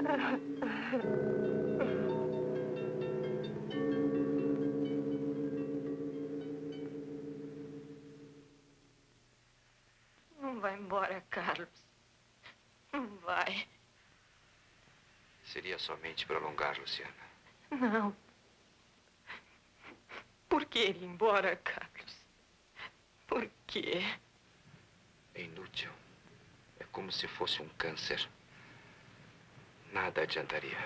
Não vai embora, Carlos. Não vai. Seria somente prolongar, Luciana. Não. Por que ir embora, Carlos? Por quê? É inútil. É como se fosse um câncer. Nada adiantaria.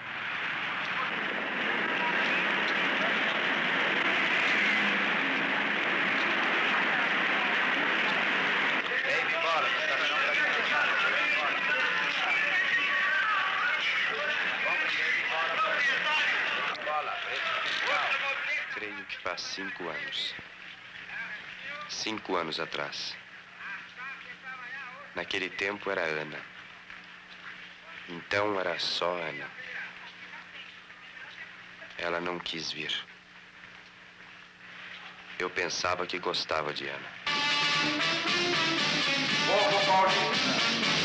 Ei, embora. Creio que faz 5 anos. 5 anos atrás. Naquele tempo era Ana. Então era só Ana. Ela não quis vir. Eu pensava que gostava de Ana. Povo paulista.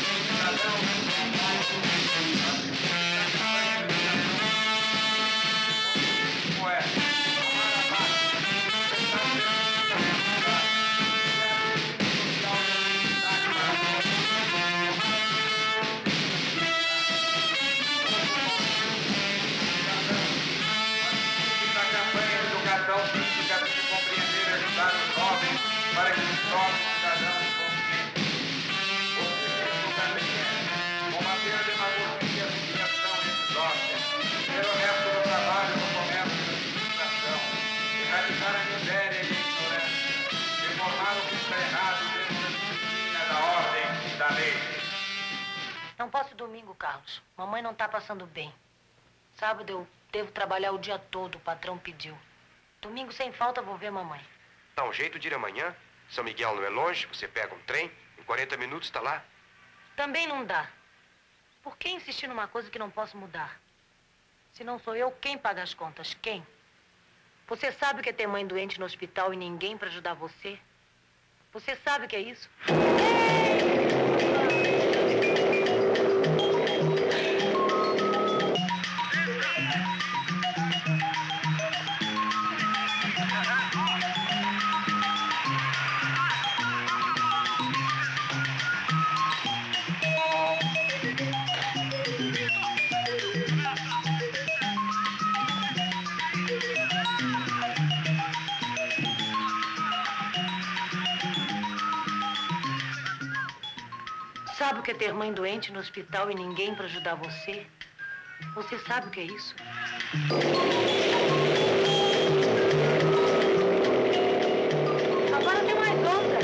Para que se torne um cidadão consciente. Você também é. Combater a demagogia e a humilhação desses homens. Ser honesto no trabalho, no comércio e na administração. Erradicar a miséria e a ignorância. Reformar o que está errado dentro da disciplina, da ordem e da lei. Não posso domingo, Carlos. Mamãe não está passando bem. Sábado eu devo trabalhar o dia todo, o patrão pediu. Domingo, sem falta, vou ver mamãe. Dá um jeito de ir amanhã. São Miguel não é longe, você pega um trem, em 40 minutos está lá. Também não dá. Por que insistir numa coisa que não posso mudar? Se não sou eu, quem paga as contas? Quem? Você sabe o que é ter mãe doente no hospital e ninguém para ajudar você? Você sabe o que é isso? Sabe o que é ter mãe doente no hospital e ninguém para ajudar você? Você sabe o que é isso? Agora tem mais outra.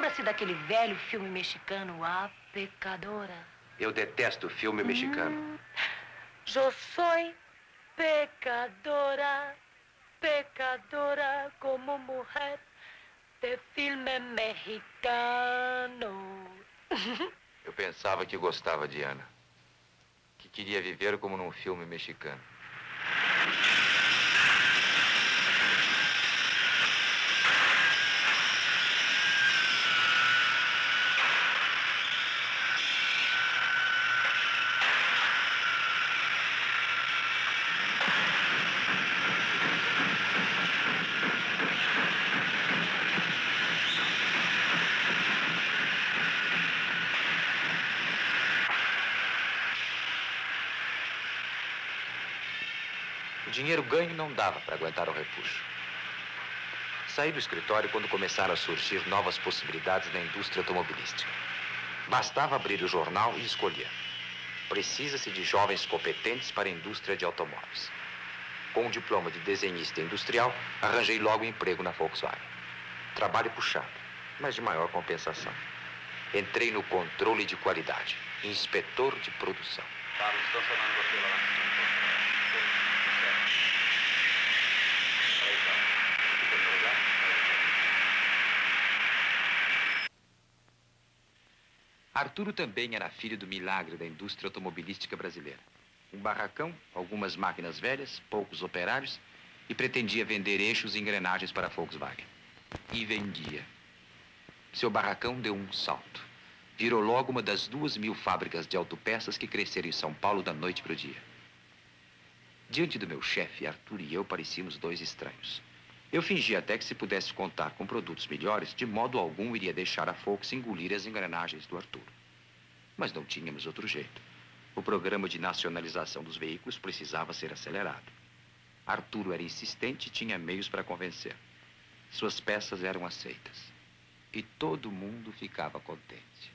Lembra-se daquele velho filme mexicano, A Pecadora? Eu detesto filme mexicano. Eu sou pecadora, pecadora como mulher de filme mexicano. Eu pensava que gostava de Ana. Que queria viver como num filme mexicano. O dinheiro ganho não dava para aguentar o repuxo. Saí do escritório quando começaram a surgir novas possibilidades na indústria automobilística. Bastava abrir o jornal e escolher. Precisa-se de jovens competentes para a indústria de automóveis. Com um diploma de desenhista industrial, arranjei logo emprego na Volkswagen. Trabalho puxado, mas de maior compensação. Entrei no controle de qualidade, inspetor de produção. Carlos, estão chamando você lá. Arturo também era filho do milagre da indústria automobilística brasileira. Um barracão, algumas máquinas velhas, poucos operários e pretendia vender eixos e engrenagens para a Volkswagen. E vendia. Seu barracão deu um salto. Virou logo uma das 2.000 fábricas de autopeças que cresceram em São Paulo da noite para o dia. Diante do meu chefe, Arthur e eu parecíamos dois estranhos. Eu fingi até que se pudesse contar com produtos melhores, de modo algum iria deixar a Volks engolir as engrenagens do Arthur. Mas não tínhamos outro jeito. O programa de nacionalização dos veículos precisava ser acelerado. Arturo era insistente e tinha meios para convencer. Suas peças eram aceitas. E todo mundo ficava contente.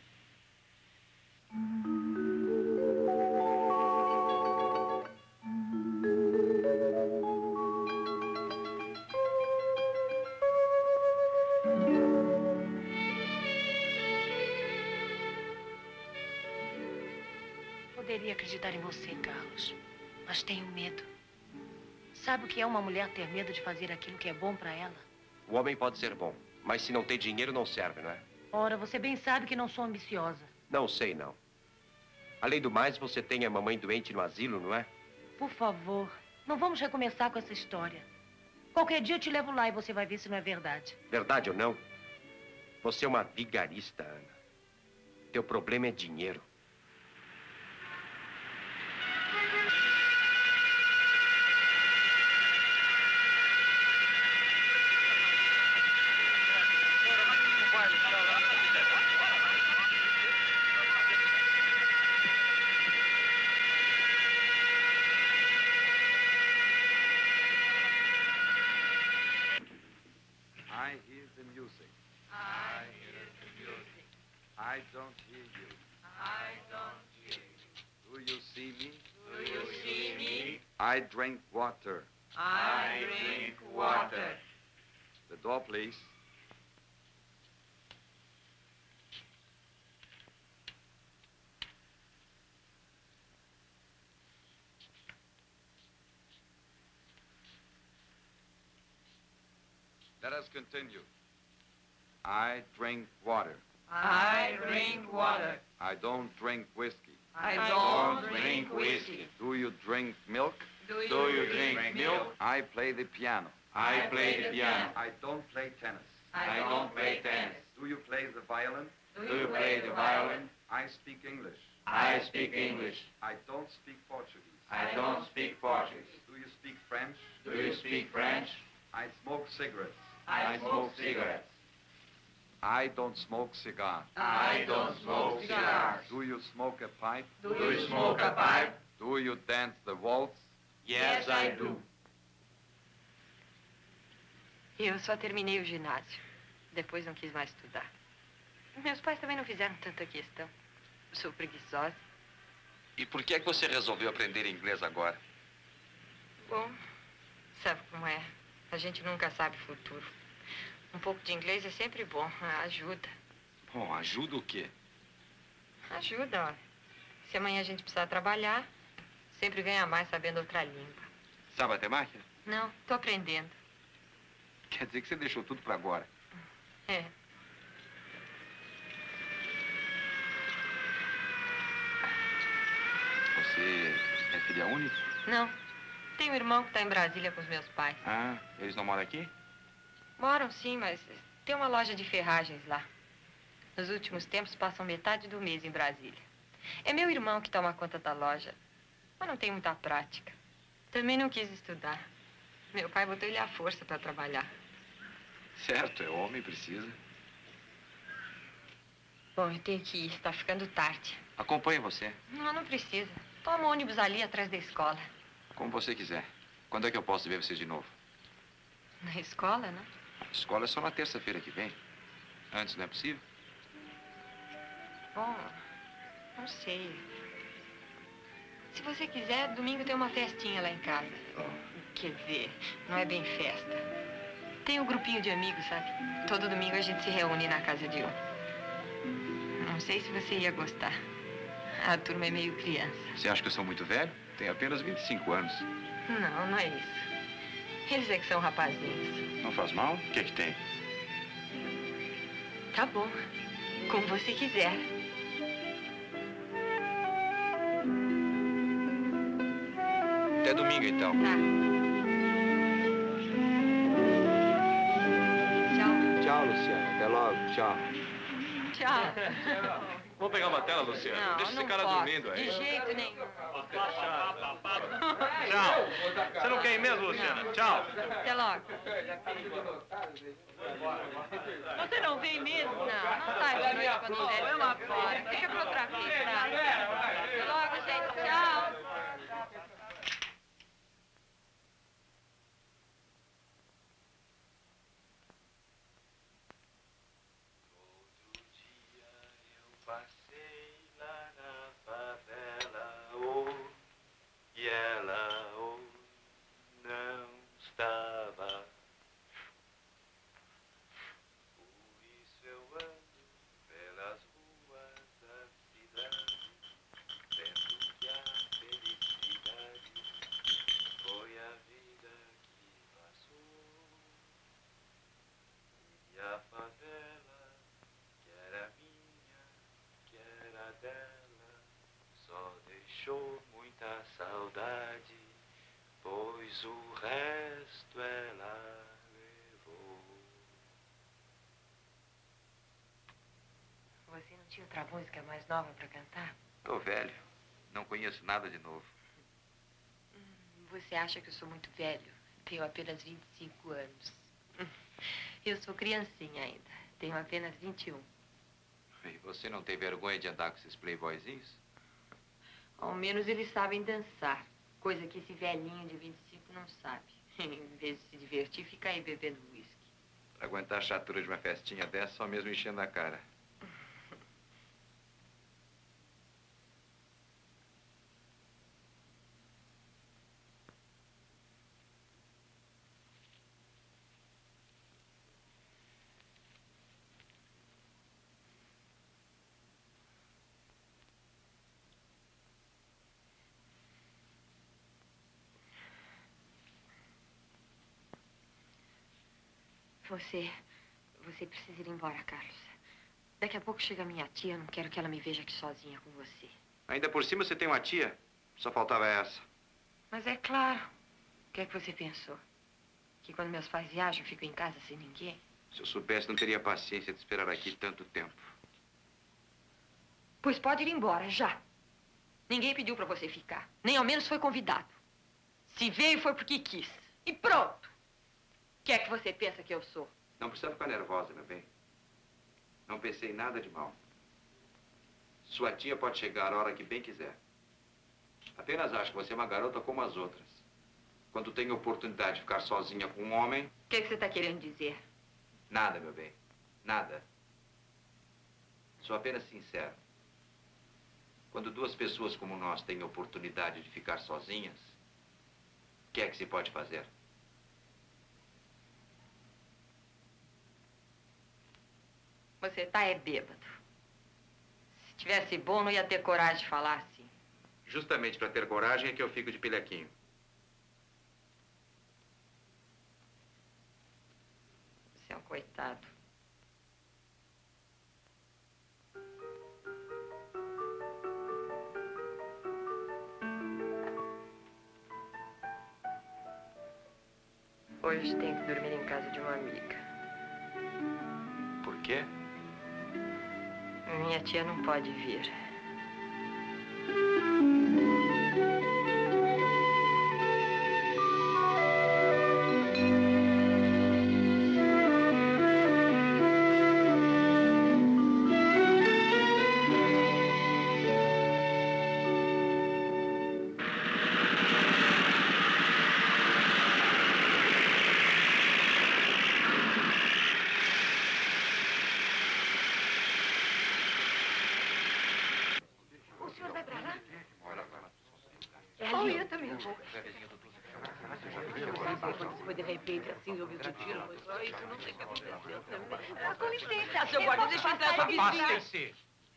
Poderia acreditar em você, Carlos, mas tenho medo. Sabe o que é uma mulher ter medo de fazer aquilo que é bom para ela? O homem pode ser bom, mas se não tem dinheiro não serve, não é? Ora, você bem sabe que não sou ambiciosa. Não sei, não. Além do mais, você tem a mamãe doente no asilo, não é? Por favor, não vamos recomeçar com essa história. Qualquer dia eu te levo lá e você vai ver se não é verdade. Verdade ou não? Você é uma vigarista, Ana. Teu problema é dinheiro. I hear the music. I hear the music. I don't hear you. I don't hear you. Do you see me? Do you see me? I drink water. I drink water. The door, please. Let us continue. I drink water. I drink water. I don't drink whiskey. I don't drink whiskey. Do you drink milk? Do you drink milk? I play the piano. I play the piano. I don't play tennis. I don't play tennis. Do you play the violin? Do you play the violin? I speak English. I speak English. I don't speak Portuguese. I don't speak Portuguese. Do you speak French? Do you speak French? I smoke cigarettes. I smoke cigarettes. I don't smoke cigars. I don't smoke cigars. Do you smoke a pipe? Do you smoke a pipe? Do you dance the waltz? Yes, I do. Eu só terminei o ginásio. Depois não quis mais estudar. Meus pais também não fizeram tanta questão. Eu sou preguiçosa. E por que é que você resolveu aprender inglês agora? Bom, sabe como é? A gente nunca sabe o futuro. Um pouco de inglês é sempre bom, ajuda. Bom, ajuda o quê? Ajuda, olha. Se amanhã a gente precisar trabalhar, sempre ganha mais sabendo outra língua. Sabe até máquina? Não, tô aprendendo. Quer dizer que você deixou tudo pra agora. É. Você é filha única? Não. Tenho um irmão que tá em Brasília com os meus pais. Ah, eles não moram aqui? Moram sim, mas tem uma loja de ferragens lá. Nos últimos tempos passam metade do mês em Brasília. É meu irmão que toma conta da loja, mas não tem muita prática. Também não quis estudar. Meu pai botou ele à força para trabalhar. Certo, é homem, precisa. Bom, eu tenho que ir, está ficando tarde. Acompanhe você, Não, não precisa. Toma o ônibus ali atrás da escola. como você quiser. Quando é que eu posso ver vocês de novo? Na escola, né? A escola é só na terça-feira que vem. Antes não é possível? Bom, não sei. Se você quiser, domingo tem uma festinha lá em casa. Quer dizer, não é bem festa. Tem um grupinho de amigos, sabe? Todo domingo a gente se reúne na casa de um. Não sei se você ia gostar. A turma é meio criança. Você acha que eu sou muito velho? Tenho apenas 25 anos. Não, não é isso. Eles é que são rapazinhos. Não faz mal? O que é que tem? Tá bom. Como você quiser. Até domingo, então. Tá. Tchau. Tchau, Luciana. Até logo. Tchau. Tchau. Vamos pegar uma tela, Luciano? Não, Deixa não esse cara posso. dormindo aí. De jeito nenhum. Tchau. Você não quer ir mesmo, Luciana? Tchau. Até logo. Você não vem mesmo? Não, não sai da noite quando der lá fora. Fica pra outra vez, tá? Até logo, gente. Tchau. Passei lá na favela, oh, e ela, oh, não estava. Por isso eu ando pelas ruas da cidade, vendo que a felicidade foi a vida que passou. E a favela, que era minha, que era dela, só deixou muita saudade, pois o resto ela levou. Você não tinha outra música mais nova pra cantar? Tô velho. Não conheço nada de novo. Você acha que eu sou muito velho? Tenho apenas 25 anos. Eu sou criancinha ainda. Tenho apenas 21. E você não tem vergonha de andar com esses playboyzinhos? Ao menos eles sabem dançar. Coisa que esse velhinho de 25 não sabe. Em vez de se divertir, fica aí bebendo uísque. Pra aguentar a chatura de uma festinha dessa, só mesmo enchendo a cara. Você precisa ir embora, Carlos. Daqui a pouco chega minha tia, não quero que ela me veja aqui sozinha com você. Ainda por cima você tem uma tia? Só faltava essa. Mas é claro. O que é que você pensou? Que quando meus pais viajam, eu fico em casa sem ninguém? Se eu soubesse, não teria paciência de esperar aqui tanto tempo. Pois pode ir embora, já. Ninguém pediu pra você ficar. Nem ao menos foi convidado. Se veio, foi porque quis. E pronto. O que é que você pensa que eu sou? Não precisa ficar nervosa, meu bem. Não pensei em nada de mal. Sua tia pode chegar a hora que bem quiser. Apenas acho que você é uma garota como as outras. Quando tem oportunidade de ficar sozinha com um homem... O que é que você está querendo dizer? Nada, meu bem. Nada. Sou apenas sincero. Quando duas pessoas como nós têm oportunidade de ficar sozinhas, o que é que se pode fazer? Você tá bêbado. Se tivesse bom, não ia ter coragem de falar assim. Justamente para ter coragem é que eu fico de pilequinho. Você é um coitado. Hoje tem que dormir em casa de uma amiga. Por quê? Minha tia não pode vir. Foi de repente assim, eu vi o tiro, mas isso não sei o que aconteceu também. Com licença, seu guarda, deixa eu entrar com a vizinha. Afastem-se.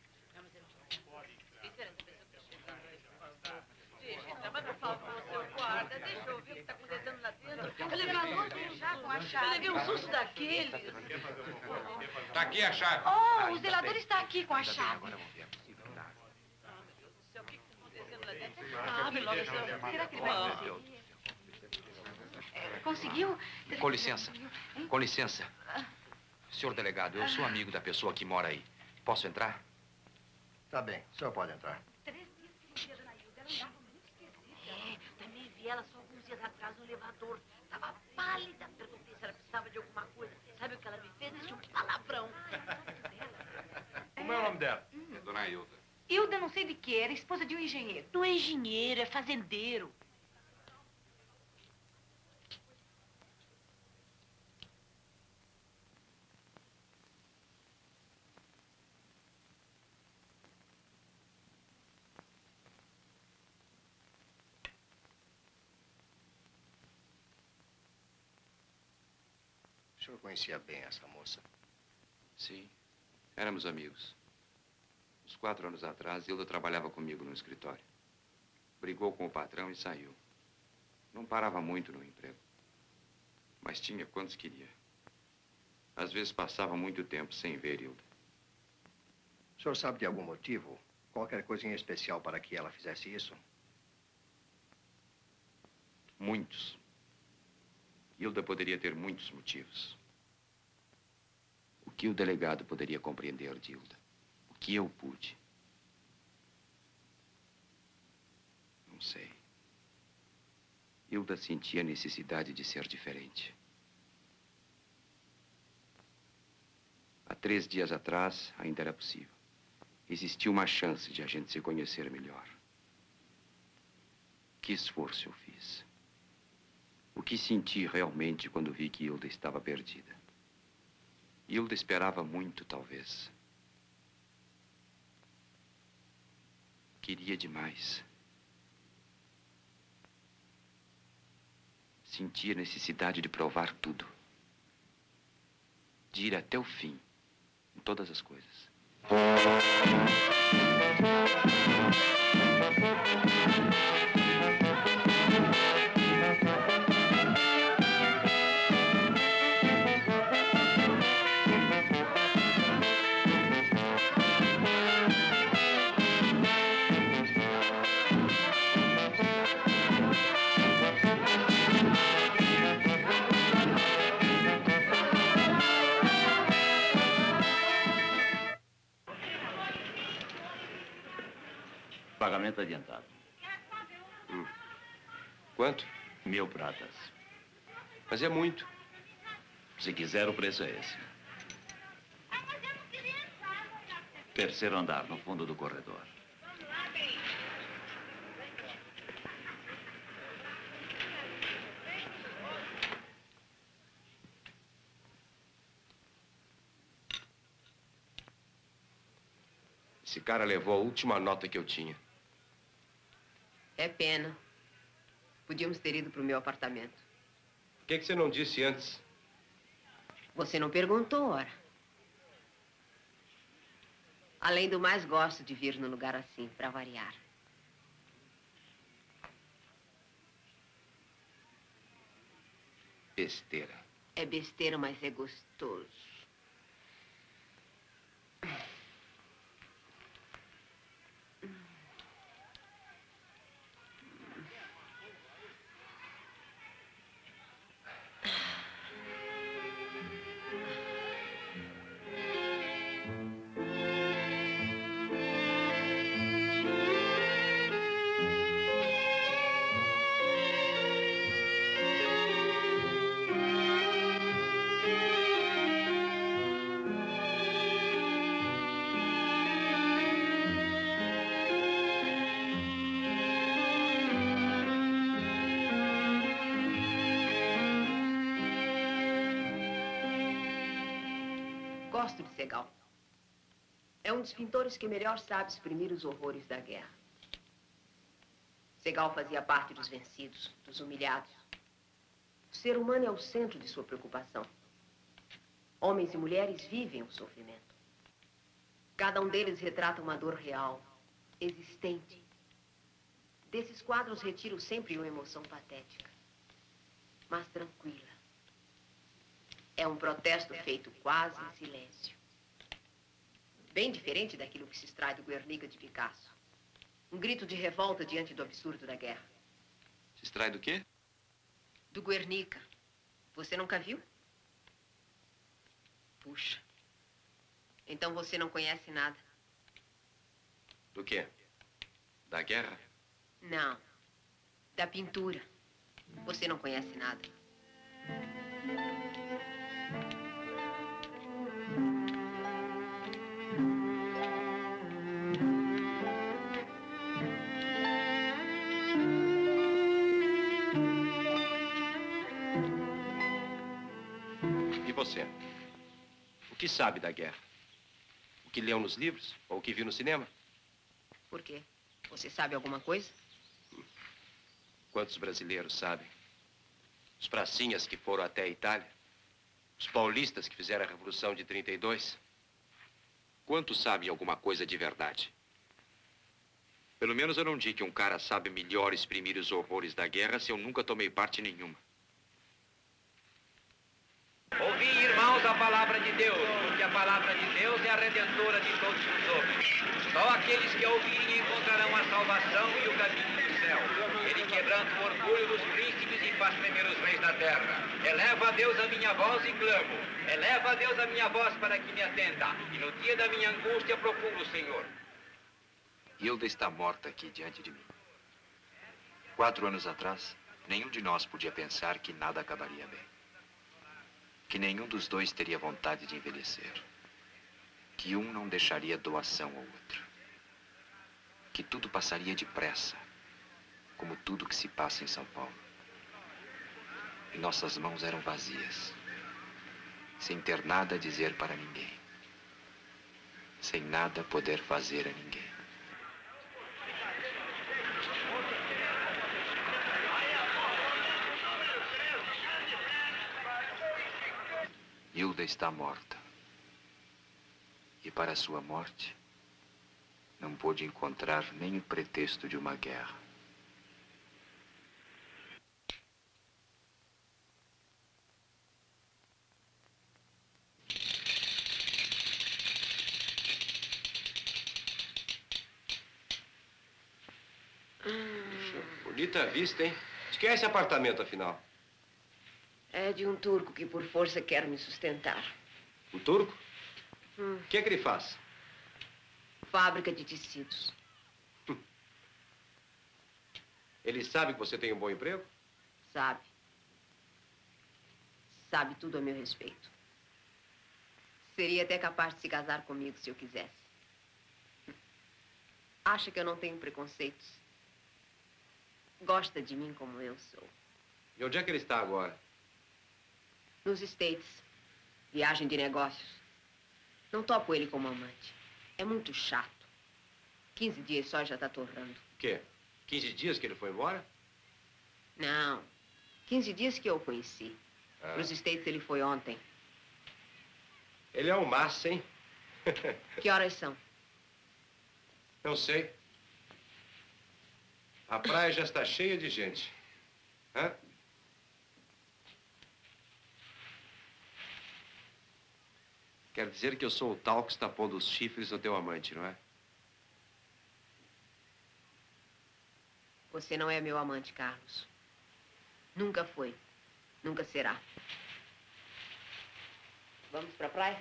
Mas por favor, seu guarda, deixa eu ver o que está acontecendo lá dentro. Eu levei um susto já com a chave. Eu levei um susto daqueles. Tá aqui a chave. Oh, o zelador está aqui com a chave. Ah, meu Deus do céu, o que está acontecendo lá dentro? Ah, meu Deus do céu. Será que ele vai conseguir? Conseguiu? Com licença. Com licença. Senhor delegado, eu sou amigo da pessoa que mora aí. Posso entrar? Tá bem, o senhor pode entrar. 3 dias que não via Dona Hilda, ela andava muito esquisita. Também vi ela só alguns dias atrás no elevador. Estava pálida. Perguntei se ela precisava de alguma coisa. Sabe o que ela me fez? Disse um palavrão. Como é o nome dela? É Dona Hilda. Hilda não sei de que, era esposa de um engenheiro. Não é engenheiro, é fazendeiro. O senhor conhecia bem essa moça? Sim, éramos amigos. Uns 4 anos atrás, Hilda trabalhava comigo no escritório. Brigou com o patrão e saiu. Não parava muito no emprego. Mas tinha quantos queria. Às vezes passava muito tempo sem ver Hilda. O senhor sabe de algum motivo? Qualquer coisa em especial para que ela fizesse isso? Muitos. Hilda poderia ter muitos motivos. O que o delegado poderia compreender de Hilda? O que eu pude? Não sei. Hilda sentia a necessidade de ser diferente. Há 3 dias atrás, ainda era possível. Existia uma chance de a gente se conhecer melhor. Que esforço eu fiz. O que senti realmente quando vi que Hilda estava perdida. Hilda esperava muito, talvez. Queria demais. Sentia a necessidade de provar tudo. De ir até o fim, em todas as coisas. Pagamento adiantado. Quanto? 1000 pratas. Mas é muito. Se quiser, o preço é esse. Terceiro andar, no fundo do corredor. Esse cara levou a última nota que eu tinha. É pena. Podíamos ter ido para o meu apartamento. Por que você não disse antes? Você não perguntou, ora. Além do mais, gosto de vir num lugar assim, para variar. Besteira. É besteira, mas é gostoso. Gosto de Segal. É um dos pintores que melhor sabe exprimir os horrores da guerra. Segal fazia parte dos vencidos, dos humilhados. O ser humano é o centro de sua preocupação. Homens e mulheres vivem o sofrimento. Cada um deles retrata uma dor real, existente. Desses quadros retiro sempre uma emoção patética, mas tranquila. É um protesto feito quase em silêncio. Bem diferente daquilo que se extrai do Guernica de Picasso. Um grito de revolta diante do absurdo da guerra. Se extrai do quê? Do Guernica. Você nunca viu? Puxa. Então você não conhece nada. Do quê? Da guerra? Não. Da pintura. Você não conhece nada. E você? O que sabe da guerra? O que leu nos livros? Ou o que viu no cinema? Por quê? Você sabe alguma coisa? Quantos brasileiros sabem? Os pracinhas que foram até a Itália? Os paulistas que fizeram a Revolução de 32? Quantos sabem alguma coisa de verdade? Pelo menos eu não digo que um cara sabe melhor exprimir os horrores da guerra se eu nunca tomei parte em nenhuma. Ouvi, irmãos, a palavra de Deus, porque a palavra de Deus é a redentora de todos os homens. Só aqueles que a ouvirem encontrarão a salvação e o caminho do céu. Ele quebranta o orgulho dos príncipes e faz tremer os reis da terra. Eleva a Deus a minha voz e clamo. Eleva a Deus a minha voz para que me atenda. E no dia da minha angústia procuro o Senhor. Hilda está morta aqui diante de mim. 4 anos atrás, nenhum de nós podia pensar que nada acabaria bem. Que nenhum dos dois teria vontade de envelhecer. Que um não deixaria doação ao outro. Que tudo passaria depressa, como tudo que se passa em São Paulo. E nossas mãos eram vazias, sem ter nada a dizer para ninguém. Sem nada poder fazer a ninguém. Hilda está morta. E para sua morte, não pôde encontrar nem o pretexto de uma guerra. Bonita vista, hein? De quem é esse apartamento, afinal? É de um turco que por força quer me sustentar. O turco? O que é que ele faz? Fábrica de tecidos. Ele sabe que você tem um bom emprego? Sabe. Sabe tudo a meu respeito. Seria até capaz de se casar comigo se eu quisesse. Acha que eu não tenho preconceitos. Gosta de mim como eu sou. E onde é que ele está agora? Nos States. Viagem de negócios. Não topo ele como amante. É muito chato. 15 dias só já tá torrando. O quê? 15 dias que ele foi embora? Não. 15 dias que eu o conheci. Nos States ele foi ontem. Ele é um massa, hein? Que horas são? Eu sei. A praia já está cheia de gente. Hã? Quer dizer que eu sou o tal que está pondo os chifres no teu amante, não é? Você não é meu amante, Carlos. Nunca foi. Nunca será. Vamos pra praia?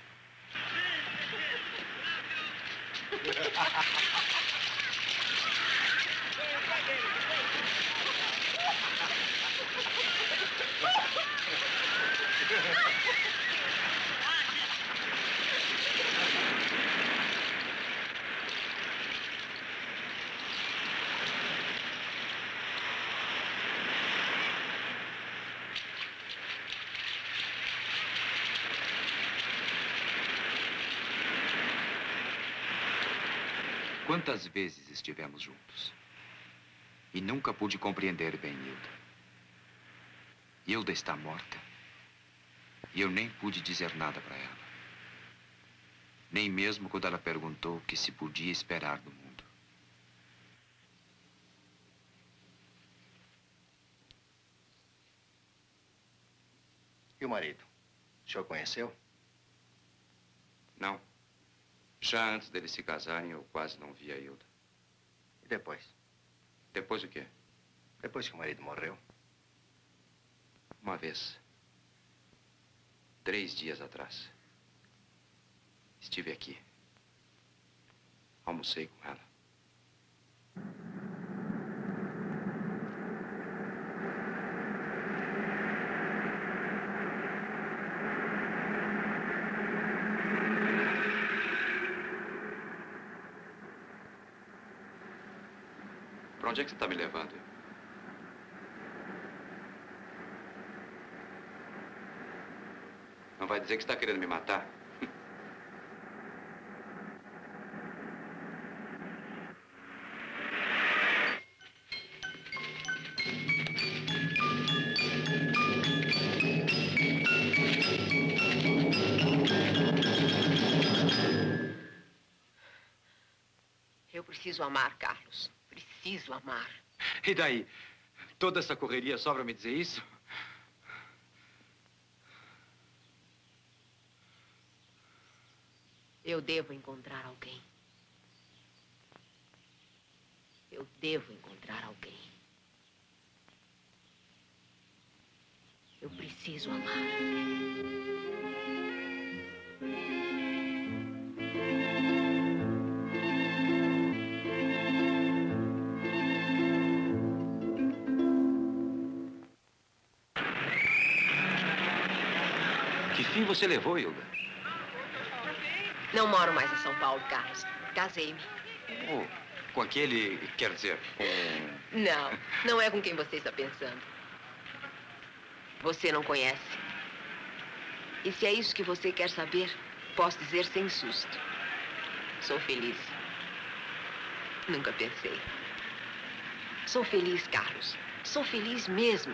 Quantas vezes estivemos juntos? E nunca pude compreender bem Hilda. Hilda está morta. E eu nem pude dizer nada para ela. Nem mesmo quando ela perguntou o que se podia esperar do mundo. E o marido? O senhor conheceu? Não. Já antes deles se casarem, eu quase não via a Hilda. E depois? Depois o quê? Depois que o marido morreu? Uma vez. 3 dias atrás. Estive aqui. Almocei com ela. Pra onde é que você está me levando? Não vai dizer que está querendo me matar? Eu preciso amar, Carlos. Preciso amar. E daí? Toda essa correria só pra me dizer isso? Eu devo encontrar alguém. Eu devo encontrar alguém. Eu preciso amar. Que fim você levou, Hilda? Não moro mais em São Paulo, Carlos. Casei-me. Oh, com aquele, quer dizer, com... Não, não é com quem você está pensando. Você não conhece. E se é isso que você quer saber, posso dizer sem susto. Sou feliz. Nunca pensei. Sou feliz, Carlos. Sou feliz mesmo.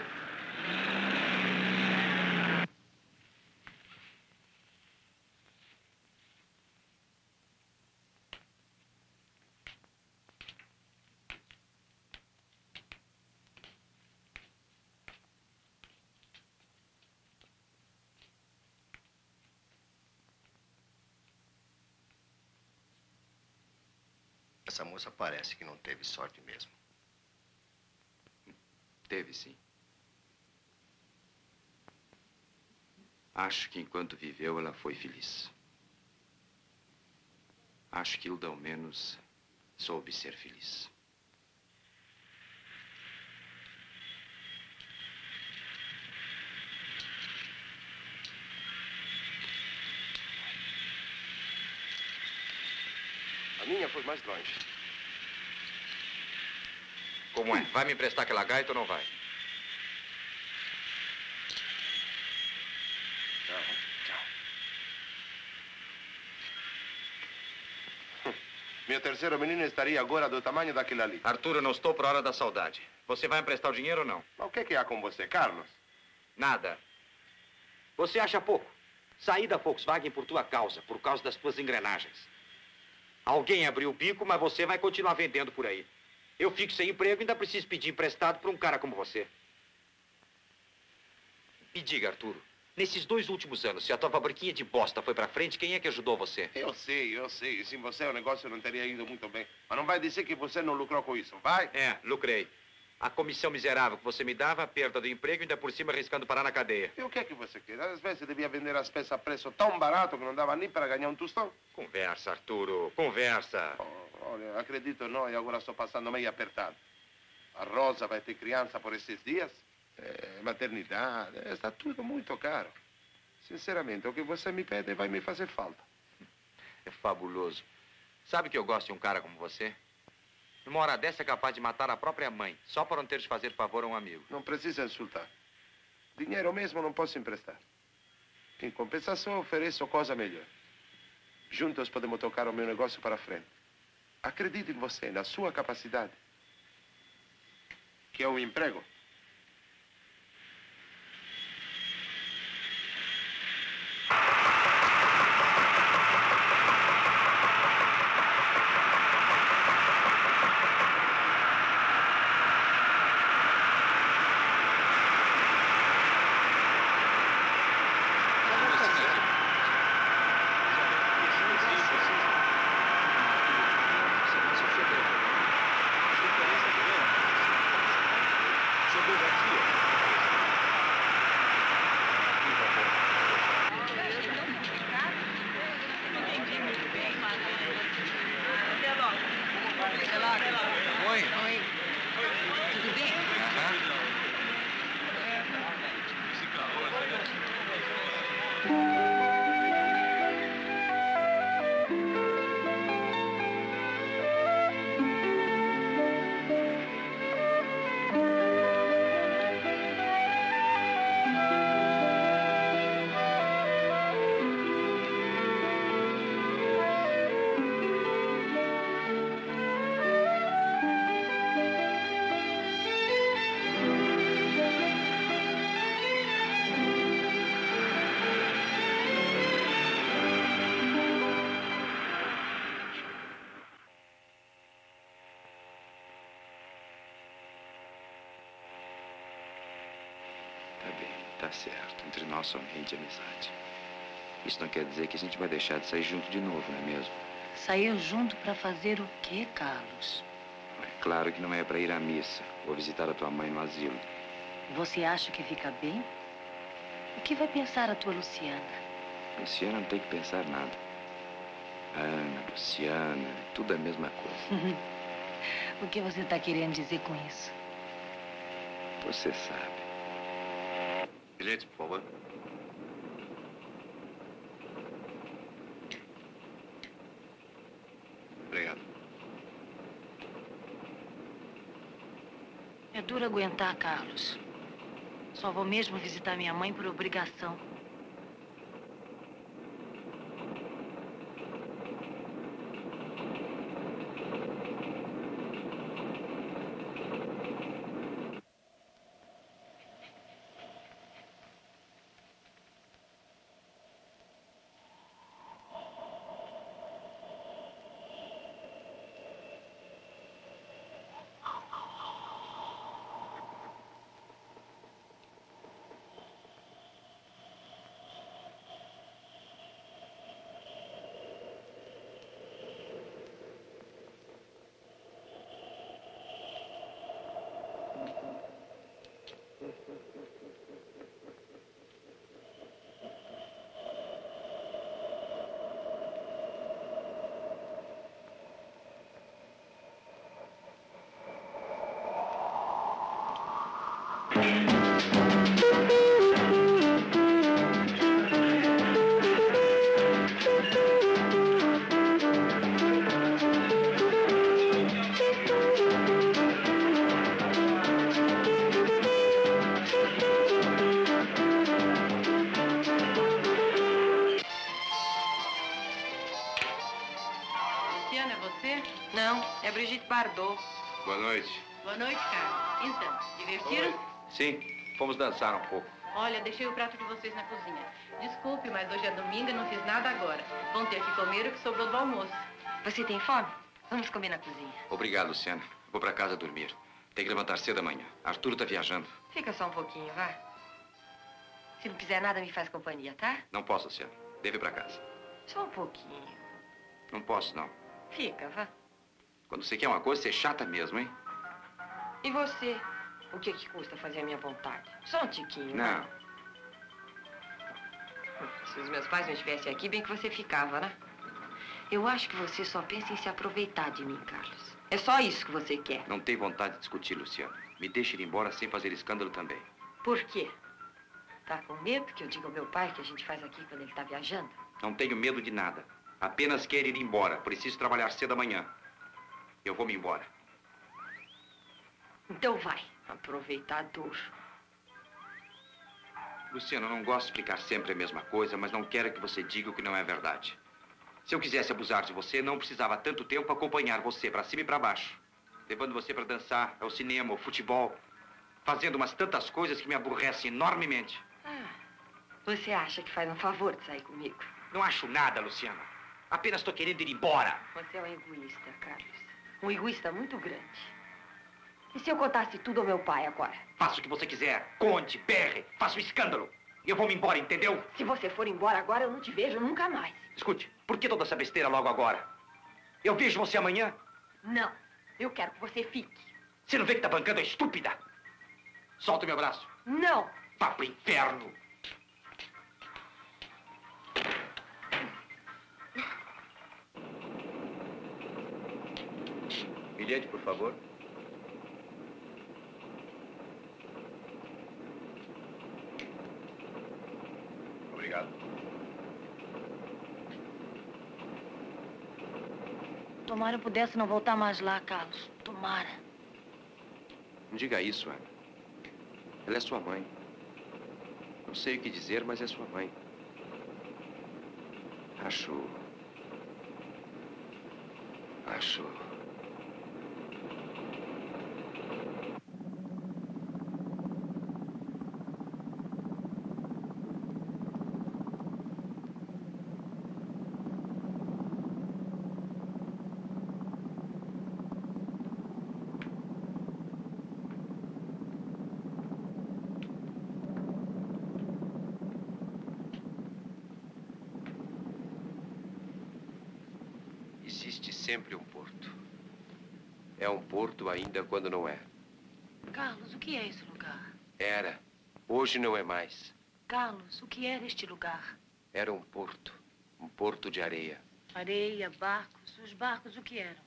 Essa moça parece que não teve sorte mesmo. Teve, sim. Acho que enquanto viveu, ela foi feliz. Acho que Hilda, ao menos, soube ser feliz. A minha foi mais longe. Como é? Vai me emprestar aquela gaita ou não vai? Tchau. Minha terceira menina estaria agora do tamanho daquele ali. Arthur, eu não estou por hora da saudade. Você vai emprestar o dinheiro ou não? Mas o que é que há com você, Carlos? Nada. Você acha pouco? Saí da Volkswagen por tua causa, por causa das tuas engrenagens. Alguém abriu o bico, mas você vai continuar vendendo por aí. Eu fico sem emprego e ainda preciso pedir emprestado para um cara como você. Me diga, Arturo, nesses 2 últimos anos, se a tua fabriquinha de bosta foi pra frente, quem é que ajudou você? Eu sei. Sem você o negócio não teria ido muito bem. Mas não vai dizer que você não lucrou com isso, vai? É, lucrei. A comissão miserável que você me dava, a perda do emprego e ainda por cima arriscando parar na cadeia. E o que é que você quer? Às vezes devia vender as peças a preço tão barato que não dava nem para ganhar um tostão. Conversa, Arturo, conversa. Olha, acredito ou não, eu agora estou passando meio apertado. A Rosa vai ter criança por esses dias. Maternidade, está tudo muito caro. Sinceramente, o que você me pede vai me fazer falta. É fabuloso. Sabe que eu gosto de um cara como você? Numa hora dessa é capaz de matar a própria mãe, só para não ter de fazer favor a um amigo. Não precisa insultar. Dinheiro mesmo não posso emprestar. Em compensação, ofereço coisa melhor. Juntos podemos tocar o meu negócio para frente. Acredito em você, na sua capacidade. Que é um emprego. Tá certo, entre nós somente amizade. Isso não quer dizer que a gente vai deixar de sair junto de novo, não é mesmo? Sair junto pra fazer o quê, Carlos? É claro que não é pra ir à missa ou visitar a tua mãe no asilo. Você acha que fica bem? O que vai pensar a tua Luciana? Luciana não tem que pensar nada. Ana, Luciana, tudo a mesma coisa. O que você tá querendo dizer com isso? Você sabe. Bilhete, por favor. Obrigado. É duro aguentar, Carlos. Só vou mesmo visitar minha mãe por obrigação. Luciana, é você? Não, é Brigitte Bardot. Boa noite. Boa noite, Carlos. Então, divertiram? Sim, fomos dançar um pouco. Olha, deixei o prato de vocês na cozinha. Desculpe, mas hoje é domingo e não fiz nada agora. Vão ter que comer o que sobrou do almoço. Você tem fome? Vamos comer na cozinha. Obrigado, Luciana. Vou pra casa dormir. Tem que levantar cedo amanhã. Arturo tá viajando. Fica só um pouquinho, vá. Se não quiser nada, me faz companhia, tá? Não posso, Luciana. Deve ir pra casa. Só um pouquinho. Não posso, não. Fica, vá. Quando você quer uma coisa, você é chata mesmo, hein? E você? O que custa fazer a minha vontade? Só um tiquinho, Não. né? Se os meus pais não estivessem aqui, bem que você ficava, né? Eu acho que você só pensa em se aproveitar de mim, Carlos. É só isso que você quer. Não tenho vontade de discutir, Luciana. Me deixe ir embora sem fazer escândalo também. Por quê? Tá com medo que eu diga ao meu pai que a gente faz aqui quando ele tá viajando? Não tenho medo de nada. Apenas quero ir embora. Preciso trabalhar cedo amanhã. Eu vou me embora. Então vai, aproveitador. Luciana, eu não gosto de explicar sempre a mesma coisa, mas não quero que você diga o que não é verdade. Se eu quisesse abusar de você, não precisava tanto tempo acompanhar você para cima e para baixo. Levando você para dançar, ao cinema, ao futebol. Fazendo umas tantas coisas que me aborrecem enormemente. Você acha que faz um favor de sair comigo? Não acho nada, Luciana. Apenas estou querendo ir embora. Você é um egoísta, Carlos. Um egoísta muito grande. E se eu contasse tudo ao meu pai agora? Faça o que você quiser. Conte, berre, faça um escândalo. Eu vou me embora, entendeu? Se você for embora agora, eu não te vejo nunca mais. Escute, por que toda essa besteira logo agora? Eu vejo você amanhã? Não, eu quero que você fique. Você não vê que tá bancando, é estúpida? Solta o meu braço. Não. Vá pro inferno. Bilhete, por favor. Obrigado. Tomara eu pudesse não voltar mais lá, Carlos. Tomara. Não diga isso, Ana. Ela é sua mãe. Não sei o que dizer, mas é sua mãe. Acho... Existe sempre um porto. É um porto ainda quando não é. Carlos, o que é esse lugar? Era. Hoje não é mais. Carlos, o que era este lugar? Era um porto. Um porto de areia. Areia, barcos. Os barcos, o que eram?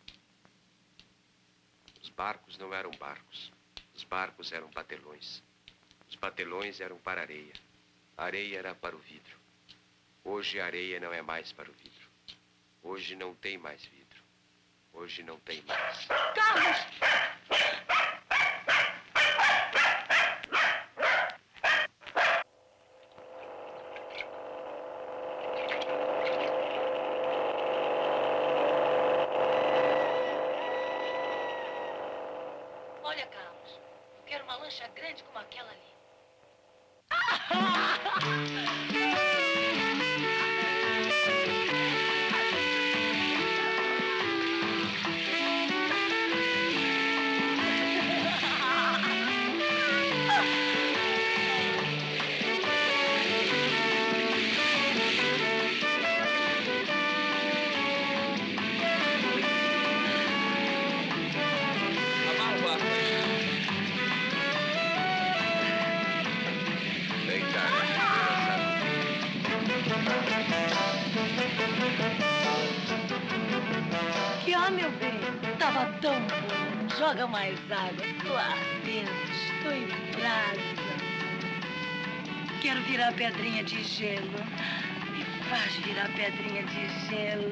Os barcos não eram barcos. Os barcos eram batelões. Os batelões eram para a areia. A areia era para o vidro. Hoje a areia não é mais para o vidro. Hoje não tem mais vidro. Hoje não tem mais. Carlos! Olha, Carlos, eu quero uma lancha grande como aquela ali. Que ó, meu bem, tava tão bom. Joga mais água. Tô ardendo, estou em brasa. Quero virar pedrinha de gelo. Me faz virar pedrinha de gelo.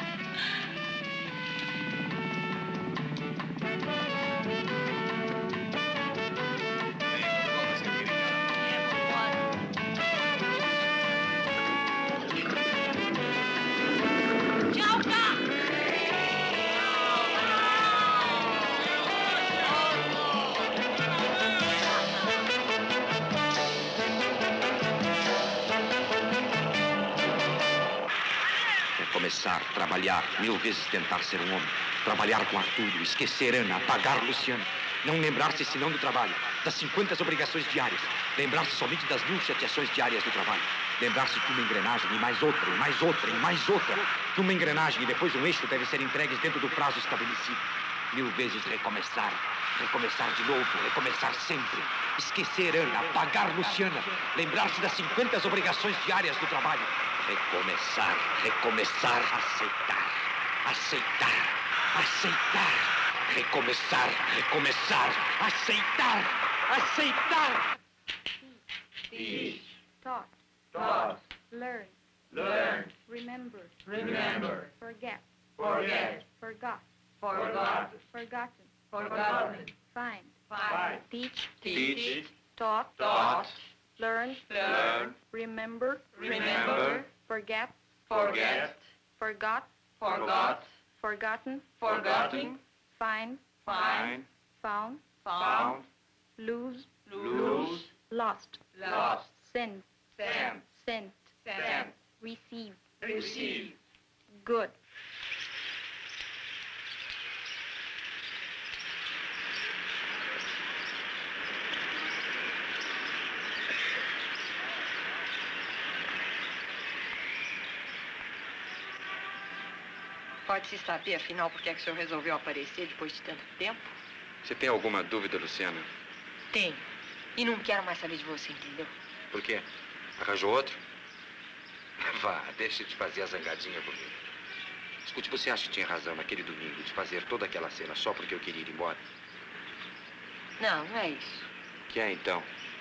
Tchau, Carlos! recomeçar, trabalhar, 1000 vezes tentar ser um homem. Trabalhar com Arturo, esquecer Ana, apagar Luciana. Não lembrar-se senão do trabalho, das 50 obrigações diárias. Lembrar-se somente das 1000 chateações diárias do trabalho. Lembrar-se de uma engrenagem e mais outra, e mais outra, e mais outra. Que uma engrenagem e depois um eixo devem ser entregues dentro do prazo estabelecido. 1000 vezes recomeçar, recomeçar de novo, recomeçar sempre. Esquecer Ana, apagar Luciana. Lembrar-se das 50 obrigações diárias do trabalho. Recomeçar, recomeçar, aceitar, aceitar, aceitar. Recomeçar, recomeçar, aceitar, aceitar. Teach. Taught. Learn. Remember. Forget. Forgot. Forgotten. Find. Teach. Taught. Learn. Remember. Forget. Forgot. Forgotten. Find. Found. Lose. Lost. Sent. Receive. Good. Pode-se saber, afinal, por que é que o senhor resolveu aparecer depois de tanto tempo? Você tem alguma dúvida, Luciana? Tenho. E não quero mais saber de você, entendeu? Por quê? Arranjou outro? Vá, deixe de fazer a zangadinha comigo. Escute, você acha que tinha razão naquele domingo de fazer toda aquela cena só porque eu queria ir embora? Não, não é isso. O que é, então?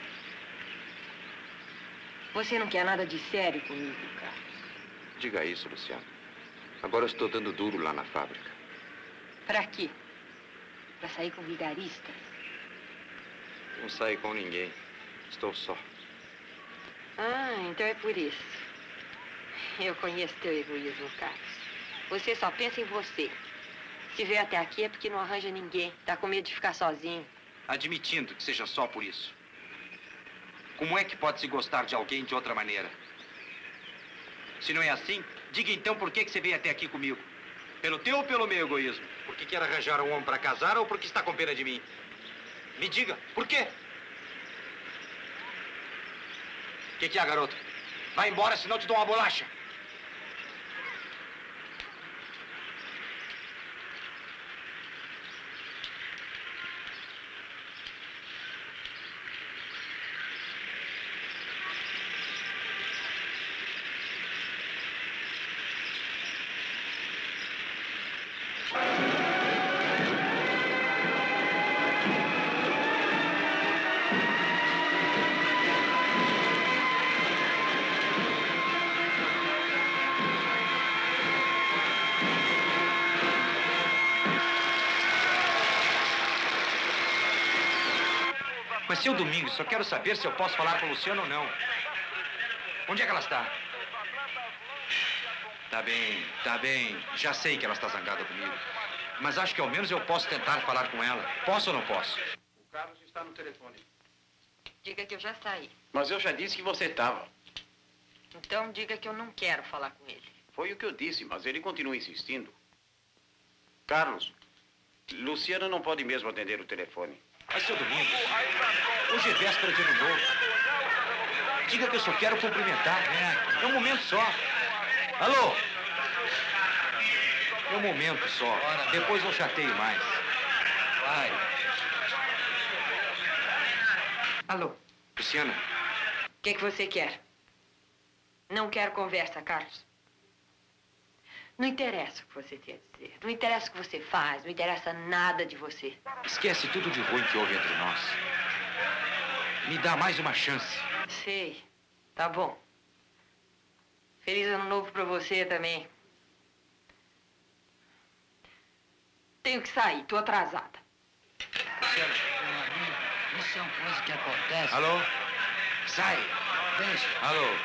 Você não quer nada de sério comigo, Carlos. Diga isso, Luciana. Agora eu estou dando duro lá na fábrica. Pra quê? Pra sair com vigaristas? Não saio com ninguém. Estou só. Ah, então é por isso. Eu conheço teu egoísmo, Carlos. Você só pensa em você. Se veio até aqui é porque não arranja ninguém. Tá com medo de ficar sozinho. Admitindo que seja só por isso. Como é que pode se gostar de alguém de outra maneira? Se não é assim, diga então por que você veio até aqui comigo. Pelo teu ou pelo meu egoísmo? Porque quer arranjar um homem para casar ou porque está com pena de mim? Me diga, por quê? O que é, garoto? Vai embora, senão eu te dou uma bolacha. Mas, seu Domingos, só quero saber se eu posso falar com a Luciana ou não. Onde é que ela está? Tá bem. Já sei que ela está zangada comigo. Mas acho que ao menos eu posso tentar falar com ela. Posso ou não posso? O Carlos está no telefone. Diga que eu já saí. Mas eu já disse que você estava. Então diga que eu não quero falar com ele. Foi o que eu disse, mas ele continua insistindo. Carlos, Luciana não pode mesmo atender o telefone. Mas, seu Domingos, hoje é véspera de ano novo. Diga que eu só quero cumprimentar. É um momento só. Alô? É um momento só. Depois não chateio mais. Vai. Alô? Luciana? O que você quer? Não quero conversa, Carlos. Não interessa o que você tem a dizer. Não interessa o que você faz. Não interessa nada de você. Esquece tudo de ruim que houve entre nós. Me dá mais uma chance. Sei. Tá bom. Feliz ano novo pra você também. Tenho que sair. Tô atrasada. Luciana. Isso é uma coisa que acontece. Alô? Sai. Deixa. Alô?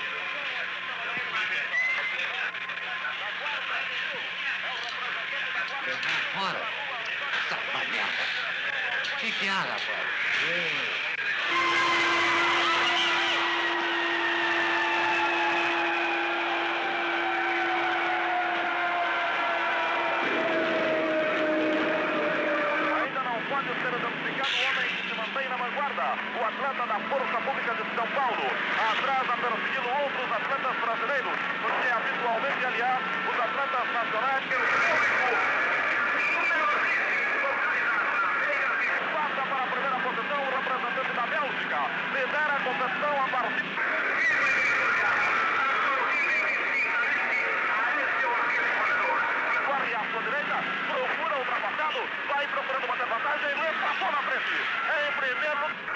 Fora. Essa merda. O que há, rapaz? pode ser identificado o homem que se mantém na vanguarda. O atleta da Força Pública de São Paulo. Atrás a perseguindo outros atletas brasileiros. Porque habitualmente, aliás, os atletas nacionais pelo público. Passa para a primeira posição o representante da Bélgica. Lidera a competição a partir... Procura ultrapassado, vai procurando bater vantagem, ele passou na frente. Em primeiro...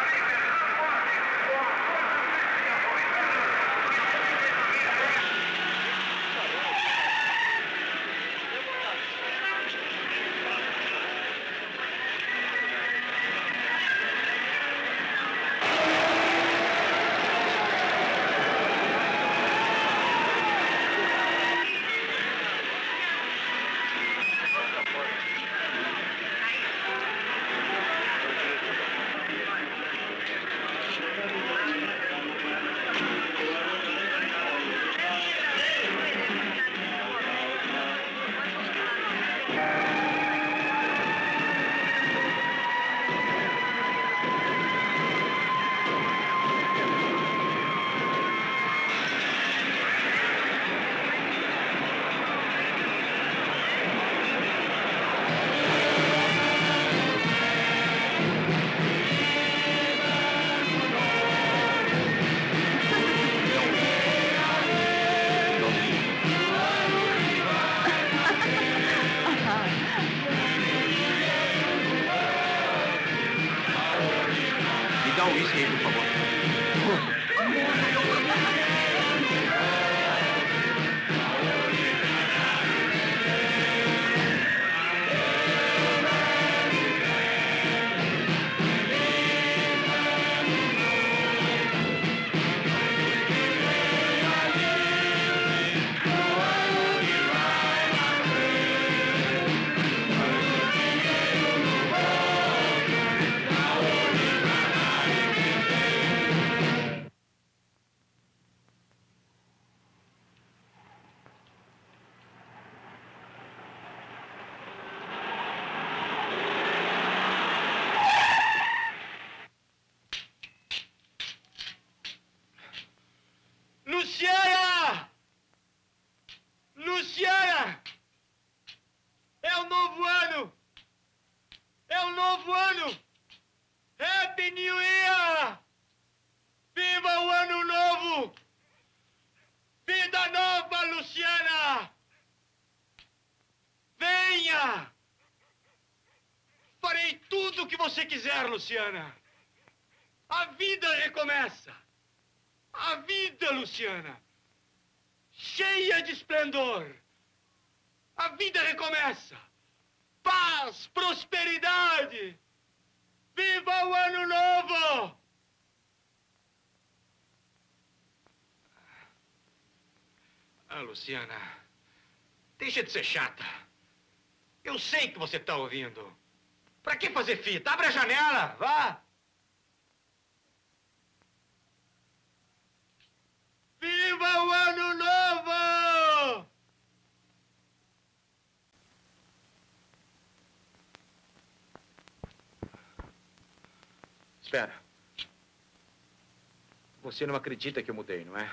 Luciana! Luciana! É um novo ano! É um novo ano! Happy New Year! Viva o ano novo! Vida nova, Luciana! Venha! Farei tudo o que você quiser, Luciana! A vida recomeça! A vida, Luciana! Cheia de esplendor! A vida recomeça! Paz, prosperidade! Viva o ano novo! Ah, Luciana, deixa de ser chata. Eu sei que você está ouvindo. Pra que fazer fita? Abre a janela, vá! Viva o ano novo! Espera. Você não acredita que eu mudei, não é?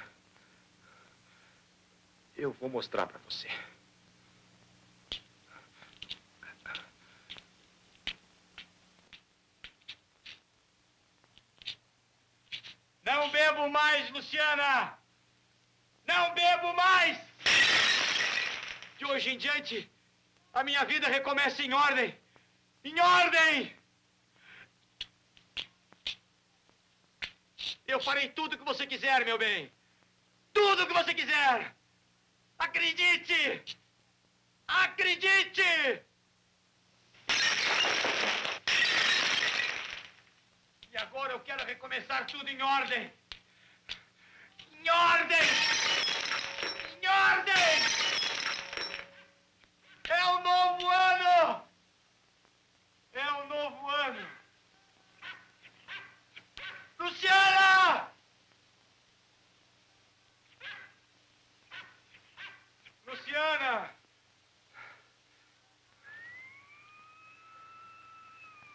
Eu vou mostrar pra você. Não bebo mais, Luciana! Não bebo mais! De hoje em diante, a minha vida recomeça em ordem! Em ordem! Eu farei tudo o que você quiser, meu bem! Tudo o que você quiser! Acredite! Acredite! E agora eu quero recomeçar tudo em ordem! Em ordem! Em ordem! É um novo ano! É um novo ano! Luciana! Luciana!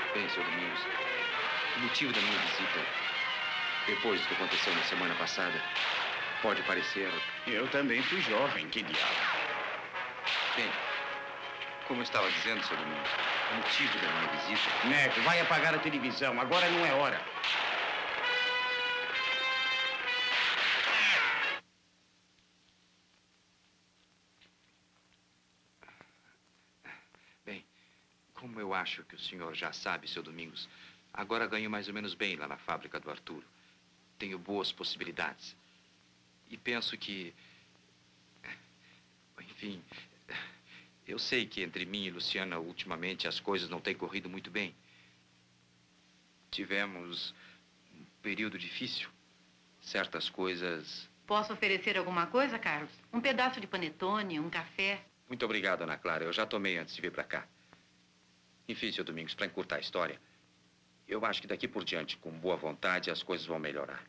Bem, Sr. Domingos, o motivo da minha visita, depois do que aconteceu na semana passada, pode parecer... Eu também fui jovem, que diabo. Bem, como eu estava dizendo, Sr. Domingos, o motivo da minha visita... Neto, vai apagar a televisão. Agora não é hora. Bem, como eu acho que o senhor já sabe, Sr. Domingos, agora ganho mais ou menos bem lá na fábrica do Arturo. Tenho boas possibilidades. E penso que... Enfim, eu sei que entre mim e Luciana, ultimamente, as coisas não têm corrido muito bem. Tivemos um período difícil. Certas coisas... Posso oferecer alguma coisa, Carlos? Um pedaço de panetone, um café? Muito obrigado, Ana Clara. Eu já tomei antes de vir para cá. Enfim, Sr. Domingos, para encurtar a história, eu acho que daqui por diante, com boa vontade, as coisas vão melhorar.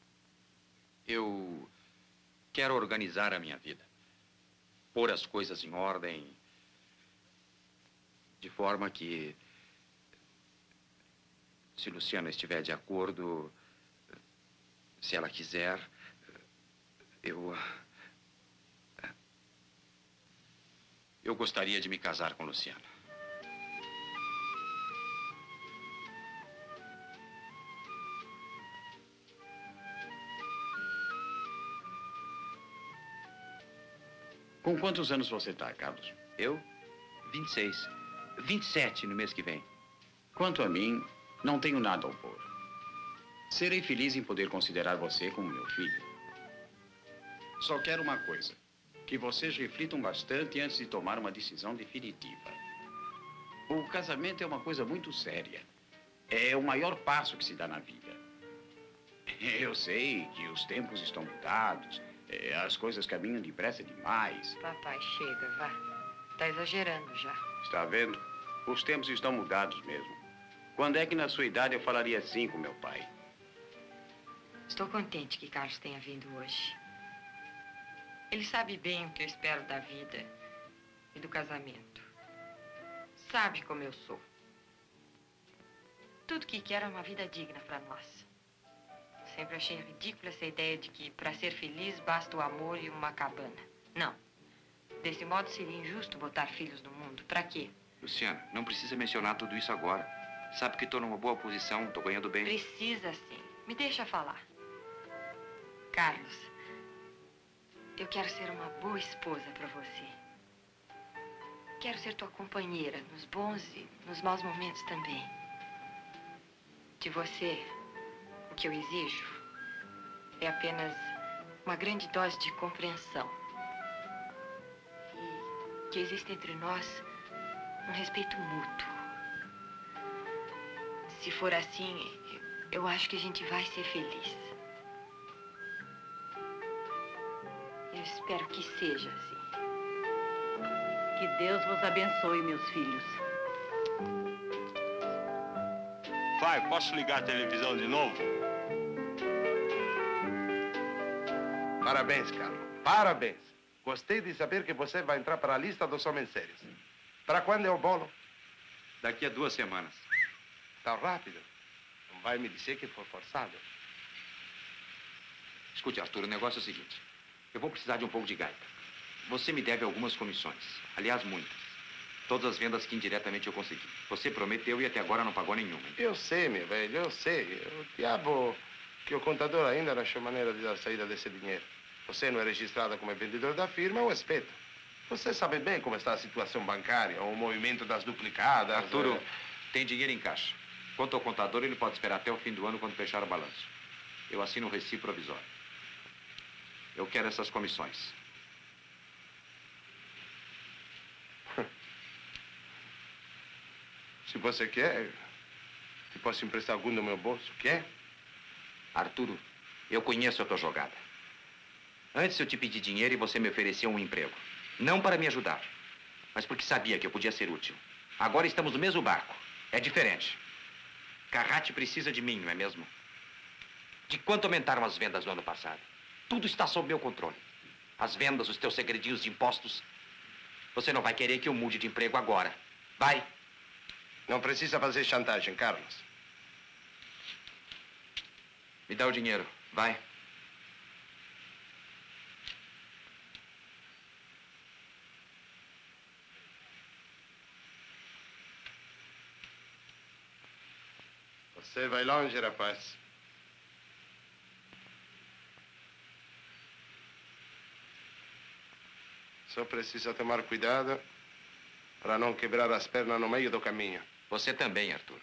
Eu quero organizar a minha vida. Pôr as coisas em ordem, de forma que, se Luciana estiver de acordo, se ela quiser, eu gostaria de me casar com Luciana. Com quantos anos você está, Carlos? Eu? 26. 27 no mês que vem. Quanto a mim, não tenho nada a opor. Serei feliz em poder considerar você como meu filho. Só quero uma coisa. Que vocês reflitam bastante antes de tomar uma decisão definitiva. O casamento é uma coisa muito séria. É o maior passo que se dá na vida. Eu sei que os tempos estão mudados. As coisas caminham depressa demais. Papai, chega, vá. Tá exagerando já. Está vendo? Os tempos estão mudados mesmo. Quando é que na sua idade eu falaria assim com meu pai? Estou contente que Carlos tenha vindo hoje. Ele sabe bem o que eu espero da vida e do casamento. Sabe como eu sou. Tudo que quero é uma vida digna para nós. Sempre achei ridícula essa ideia de que, para ser feliz, basta o amor e uma cabana. Não. Desse modo, seria injusto botar filhos no mundo. Para quê? Luciana, não precisa mencionar tudo isso agora. Sabe que estou numa boa posição, estou ganhando bem. Precisa, sim. Me deixa falar. Carlos, eu quero ser uma boa esposa para você. Quero ser tua companheira, nos bons e nos maus momentos também. De você... O que eu exijo é apenas uma grande dose de compreensão. E que existe entre nós um respeito mútuo. Se for assim, eu acho que a gente vai ser feliz. Eu espero que seja assim. Que Deus vos abençoe, meus filhos. Pai, posso ligar a televisão de novo? Parabéns, Carlos. Parabéns. Gostei de saber que você vai entrar para a lista dos homens sérios. Para quando é o bolo? Daqui a 2 semanas. Tá rápido. Não vai me dizer que foi forçado. Escute, Arthur, o negócio é o seguinte. Eu vou precisar de um pouco de gaita. Você me deve algumas comissões. Aliás, muitas. Todas as vendas que indiretamente eu consegui. Você prometeu e até agora não pagou nenhuma. Eu sei, meu velho, eu sei. O diabo que o contador ainda não achou maneira de dar saída desse dinheiro. Você não é registrada como vendedor da firma, eu respeito. Você sabe bem como está a situação bancária, o movimento das duplicadas... Arturo, tem dinheiro em caixa. Quanto ao contador, ele pode esperar até o fim do ano quando fechar o balanço. Eu assino um recibo provisório. Eu quero essas comissões. Se você quer, eu posso emprestar algum do meu bolso. Quer? Arturo, eu conheço a tua jogada. Antes eu te pedi dinheiro e você me ofereceu um emprego. Não para me ajudar, mas porque sabia que eu podia ser útil. Agora estamos no mesmo barco. É diferente. Carrate precisa de mim, não é mesmo? De quanto aumentaram as vendas no ano passado? Tudo está sob meu controle. As vendas, os teus segredinhos de impostos. Você não vai querer que eu mude de emprego agora. Vai. Não precisa fazer chantagem, Carlos. Me dá o dinheiro. Vai. Você vai longe, rapaz. Só precisa tomar cuidado para não quebrar as pernas no meio do caminho. Você também, Arturo.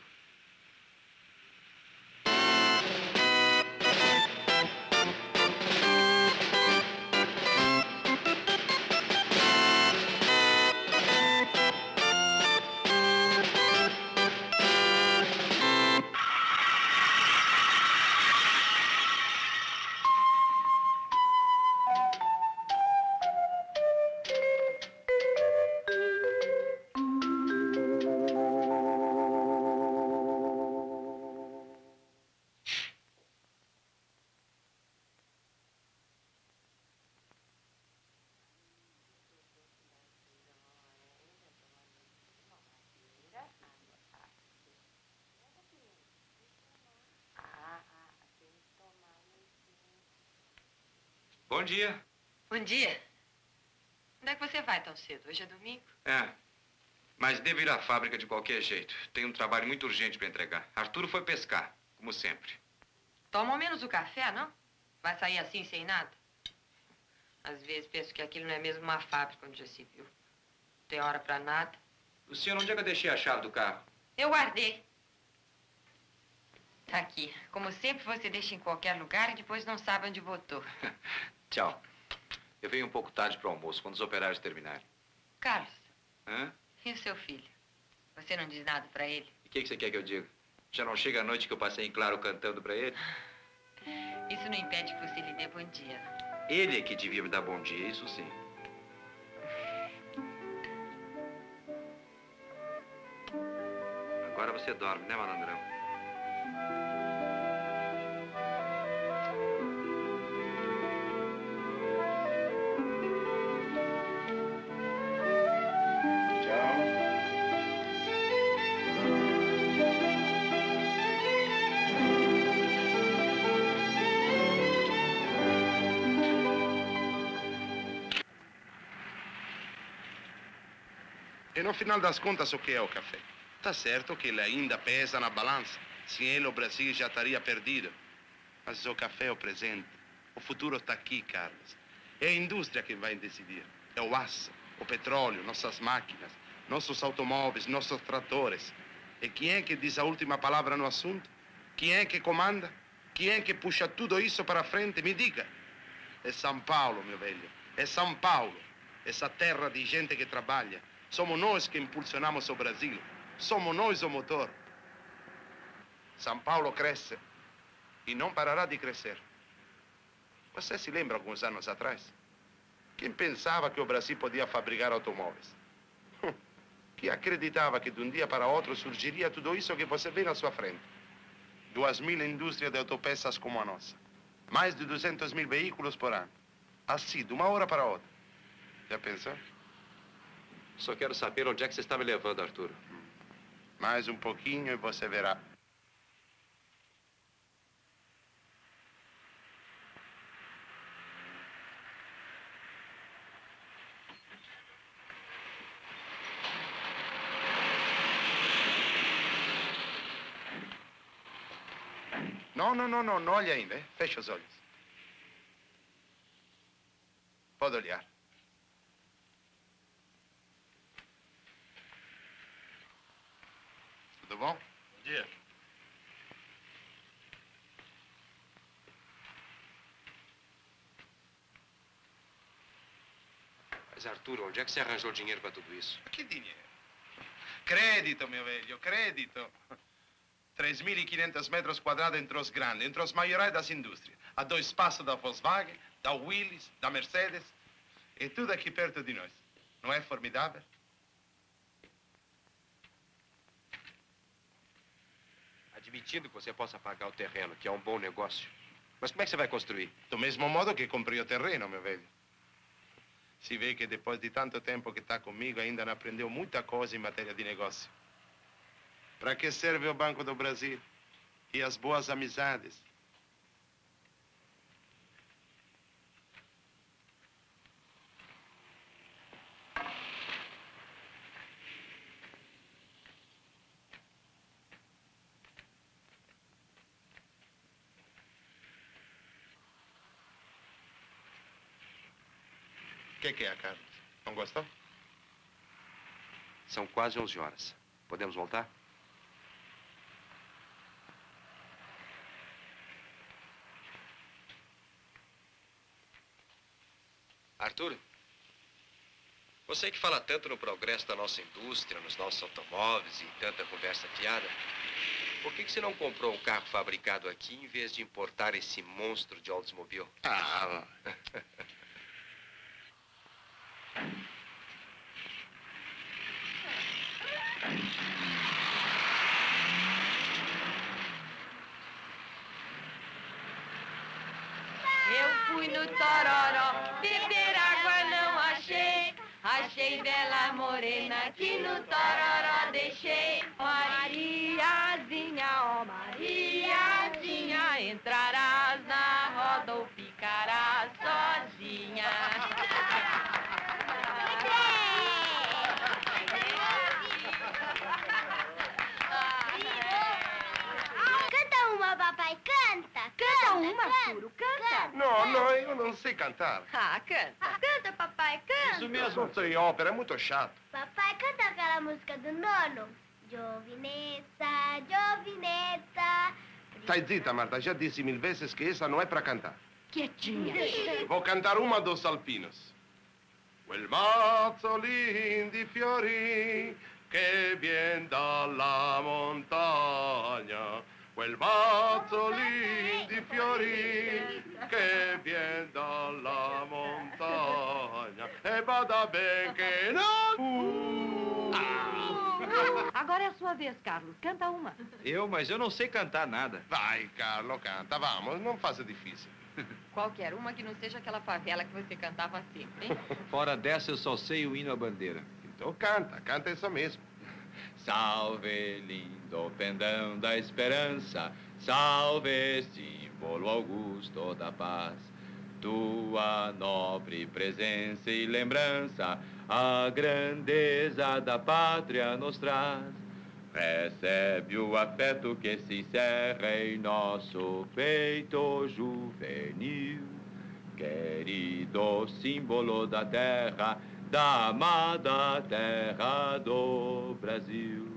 Bom dia. Bom dia. Onde é que você vai tão cedo? Hoje é domingo? É, mas devo ir à fábrica de qualquer jeito. Tenho um trabalho muito urgente para entregar. Arturo foi pescar, como sempre. Toma ao menos o café, não? Vai sair assim, sem nada? Às vezes penso que aquilo não é mesmo uma fábrica onde já se viu. Não tem hora para nada. Luciano, onde é que eu deixei a chave do carro? Eu guardei. Tá aqui. Como sempre, você deixa em qualquer lugar e depois não sabe onde botou. Tchau. Eu venho um pouco tarde para o almoço, quando os operários terminarem. Carlos. Hã? E o seu filho? Você não diz nada para ele? E o que você quer que eu diga? Já não chega a noite que eu passei em claro cantando para ele? Isso não impede que você lhe dê bom dia, não? Ele é que devia me dar bom dia, isso sim. Agora você dorme, né, malandrão? E no final das contas, o que é o café? Tá certo que ele ainda pesa na balança. Sem ele, o Brasil já estaria perdido. Mas o café é o presente. O futuro está aqui, Carlos. É a indústria que vai decidir. É o aço, o petróleo, nossas máquinas, nossos automóveis, nossos tratores. E quem é que diz a última palavra no assunto? Quem é que comanda? Quem é que puxa tudo isso para frente? Me diga. É São Paulo, meu velho. É São Paulo. Essa terra de gente que trabalha. Somos nós que impulsionamos o Brasil. Somos nós o motor. São Paulo cresce e não parará de crescer. Você se lembra alguns anos atrás? Quem pensava que o Brasil podia fabricar automóveis? Que acreditava que de um dia para outro surgiria tudo isso que você vê na sua frente. 2.000 indústrias de autopeças como a nossa. Mais de 200.000 veículos por ano. Assim, de uma hora para outra. Já pensou? Só quero saber onde é que você está me levando, Arturo. Mais um pouquinho e você verá. Não olhe ainda, hein? Feche os olhos. Pode olhar. Tudo bom? Bom dia. Mas, Arturo, onde é que você arranjou dinheiro para tudo isso? Que dinheiro? Crédito, meu velho, crédito. 3.500 metros quadrados entre os grandes, entre os maiorais das indústrias. A 2 passos da Volkswagen, da Willys, da Mercedes. E tudo aqui perto de nós. Não é formidável? Admitindo que você possa pagar o terreno, que é um bom negócio. Mas como é que você vai construir? Do mesmo modo que comprei o terreno, meu velho. Se vê que depois de tanto tempo que está comigo, ainda não aprendeu muita coisa em matéria de negócio. Para que serve o Banco do Brasil? E as boas amizades? O que é, Carlos? Não gostou? São quase 11 horas. Podemos voltar? Arthur, você que fala tanto no progresso da nossa indústria, nos nossos automóveis e tanta conversa fiada, por que você não comprou um carro fabricado aqui em vez de importar esse monstro de Oldsmobile? Ah, Eu fui no Tororó, beber água não achei. Achei bela morena que no Tororó deixei. Mariazinha, ó Mariazinha, entrarás na roda ou ficarás sozinha. Canta uma, papai, canta. Canta uma, Arturo, canta. não, eu não sei cantar. Ah, canta. Canta, papai, canta. Isso mesmo. Não sei ópera, é muito chato. Papai, canta aquela música do nono. Giovinezza, giovinezza. Stai zitta, Marta, já disse 1000 vezes que essa não é para cantar. Quietinha. Vou cantar uma dos alpinos. Quel mazzolin di fiori che vien dalla montagna. Quel mazzolin di fiori che vien dalla montagna. E bada bem que não... Agora é a sua vez, Carlos. Canta uma. Mas eu não sei cantar nada. Vai, Carlo, canta, vamos, não faça difícil. Qualquer uma que não seja aquela favela que você cantava sempre, hein? Fora dessa, eu só sei o hino à bandeira. Então canta essa mesmo. Salve, lindo pendão da esperança, salve, símbolo augusto da paz. Tua nobre presença e lembrança, a grandeza da pátria nos traz. Recebe o afeto que se encerra em nosso peito juvenil, querido símbolo da terra, da amada terra do Brasil.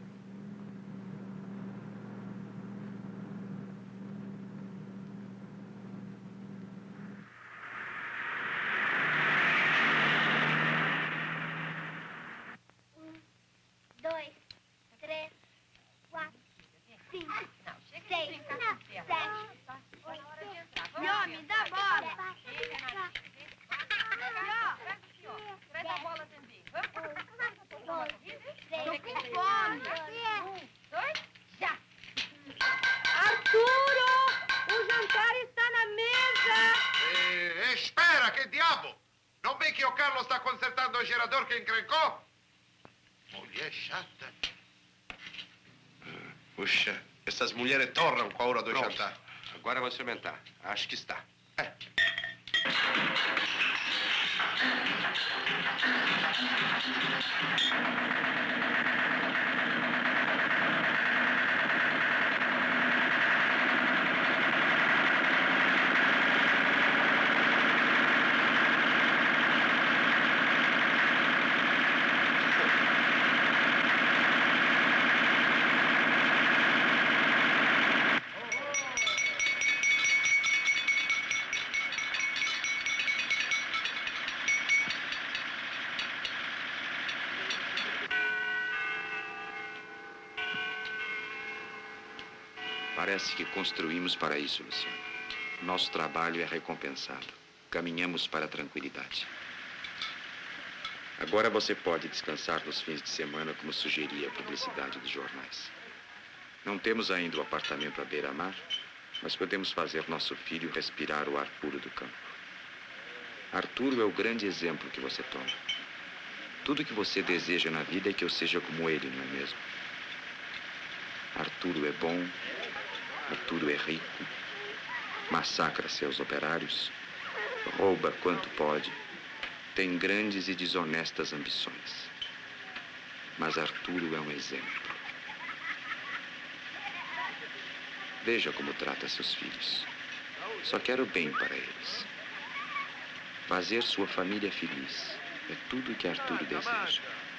Me dá bola. Traz a bola também. Tô com fome. 1, 2, já. Arturo, o jantar está na mesa. Espera, que diabo! Não vê que o Carlos está consertando o gerador que encrencou? Mulher chata. Puxa, essas mulheres torram com a hora do jantar. Agora vai experimentar. Acho que está. Parece que construímos para isso, Luciano. Nosso trabalho é recompensado. Caminhamos para a tranquilidade. Agora você pode descansar nos fins de semana, como sugeria a publicidade dos jornais. Não temos ainda o apartamento à beira-mar, mas podemos fazer nosso filho respirar o ar puro do campo. Arturo é o grande exemplo que você toma. Tudo que você deseja na vida é que eu seja como ele, não é mesmo? Arturo é bom, Arturo é rico, massacra seus operários, rouba quanto pode, tem grandes e desonestas ambições. Mas Arturo é um exemplo. Veja como trata seus filhos. Só quer o bem para eles. Fazer sua família feliz é tudo o que Arturo deseja.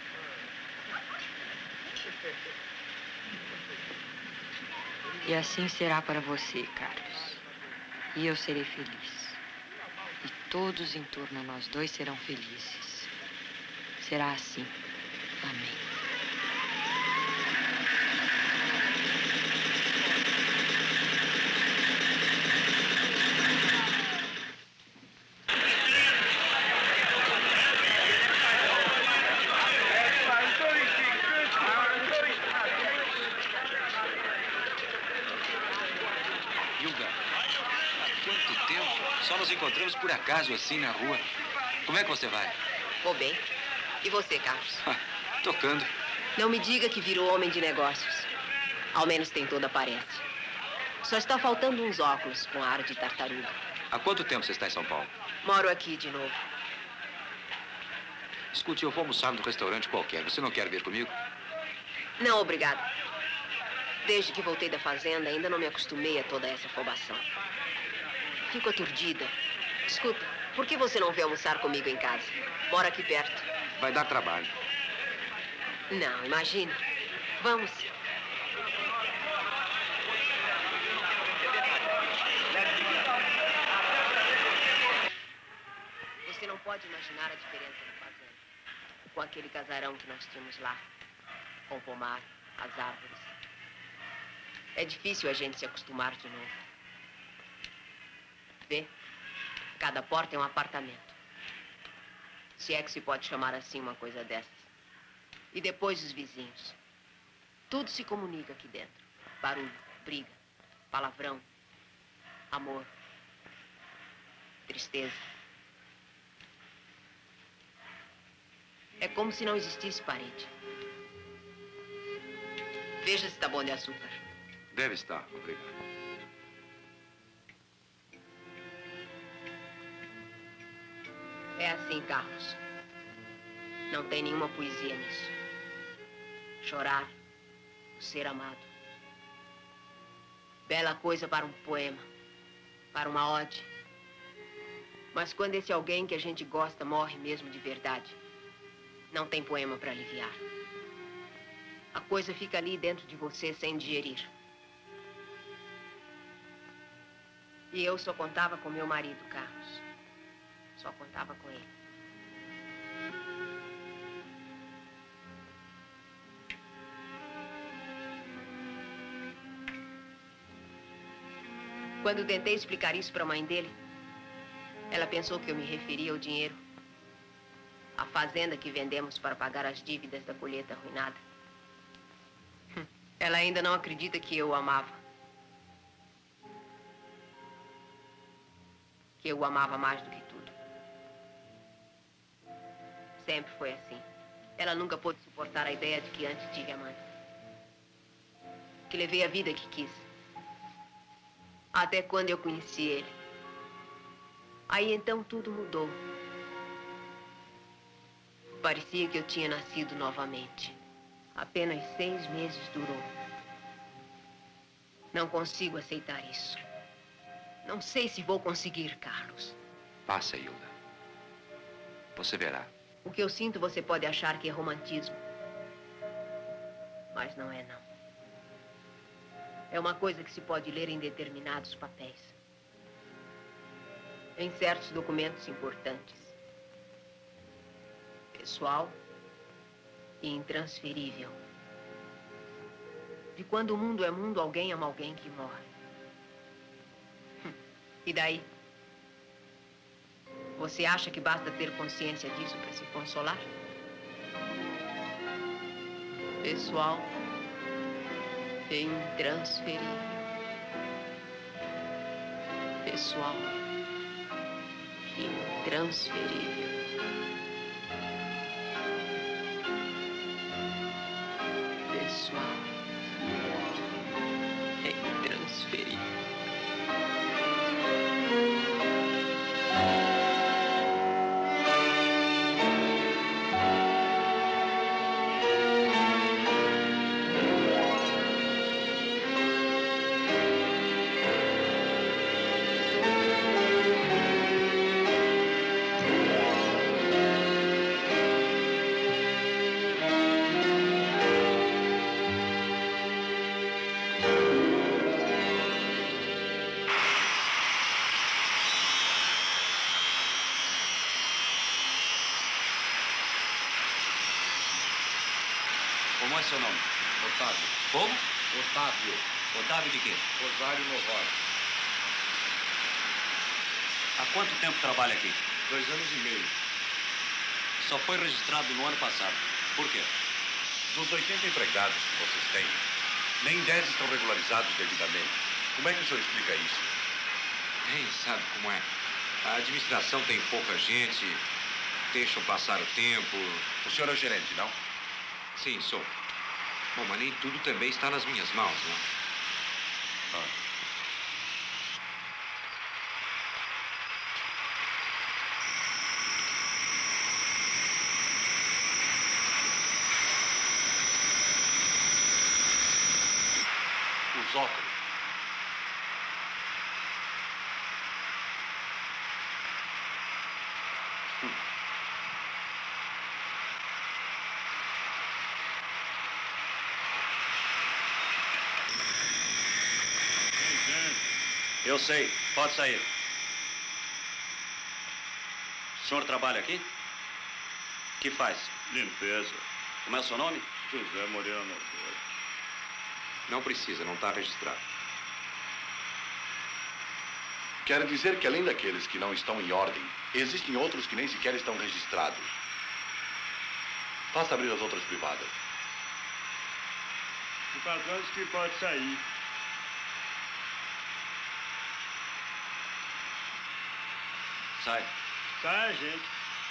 E assim será para você, Carlos. E eu serei feliz. E todos em torno a nós dois serão felizes. Será assim. Amém. Encontramos por acaso assim na rua. Como é que você vai? Vou bem. E você, Carlos? Tocando. Não me diga que virou homem de negócios. Ao menos tem toda a aparência. Só está faltando uns óculos com ar de tartaruga. Há quanto tempo você está em São Paulo? Moro aqui de novo. Escute, eu vou almoçar num restaurante qualquer. Você não quer vir comigo? Não, obrigado. Desde que voltei da fazenda, ainda não me acostumei a toda essa afobação. Fico aturdida. Escuta, por que você não veio almoçar comigo em casa? Mora aqui perto. Vai dar trabalho. Não, imagina. Vamos. Você não pode imaginar a diferença da fazenda. Com aquele casarão que nós tínhamos lá. Com o pomar, as árvores. É difícil a gente se acostumar de novo. Vê? Cada porta é um apartamento. Se é que se pode chamar assim uma coisa dessas. E depois os vizinhos. Tudo se comunica aqui dentro. Barulho, briga, palavrão, amor, tristeza. É como se não existisse parede. Veja se está bom de açúcar. Deve estar, obrigado. É assim, Carlos. Não tem nenhuma poesia nisso. Chorar, ser amado. Bela coisa para um poema, para uma ode. Mas quando esse alguém que a gente gosta morre mesmo de verdade, não tem poema para aliviar. A coisa fica ali dentro de você sem digerir. E eu só contava com meu marido, Carlos. Só contava com ele. Quando tentei explicar isso para a mãe dele, ela pensou que eu me referia ao dinheiro, à fazenda que vendemos para pagar as dívidas da colheita arruinada. Ela ainda não acredita que eu o amava. Que eu o amava mais do que tudo. Sempre foi assim. Ela nunca pôde suportar a ideia de que antes tive amante. Que levei a vida que quis. Até quando eu conheci ele. Aí então tudo mudou. Parecia que eu tinha nascido novamente. Apenas 6 meses durou. Não consigo aceitar isso. Não sei se vou conseguir, Carlos. Passa, Hilda. Você verá. O que eu sinto você pode achar que é romantismo. Mas não é, não. É uma coisa que se pode ler em determinados papéis. Em certos documentos importantes. Pessoal e intransferível. De quando o mundo é mundo, alguém ama alguém que morre. E daí? Você acha que basta ter consciência disso para se consolar? Pessoal e intransferível. Pessoal e intransferível. Pessoal Peri. Como é seu nome? Otávio. Como? Otávio. Otávio de quê? Rosário Novaes. Há quanto tempo trabalha aqui? 2 anos e meio. Só foi registrado no ano passado. Por quê? Dos 80 empregados que vocês têm, nem 10 estão regularizados devidamente. Como é que o senhor explica isso? Bem, sabe como é? A administração tem pouca gente, deixam passar o tempo. O senhor é o gerente, não? Sim, sou. Bom, mas nem tudo também está nas minhas mãos, né? Os óculos. Eu sei. Pode sair. O senhor trabalha aqui? O que faz? Limpeza. Como é o seu nome? José Moreno. Não precisa, não está registrado. Quer dizer que além daqueles que não estão em ordem, existem outros que nem sequer estão registrados. Basta abrir as outras privadas. O patrão disse que pode sair. Sai. Sai, gente.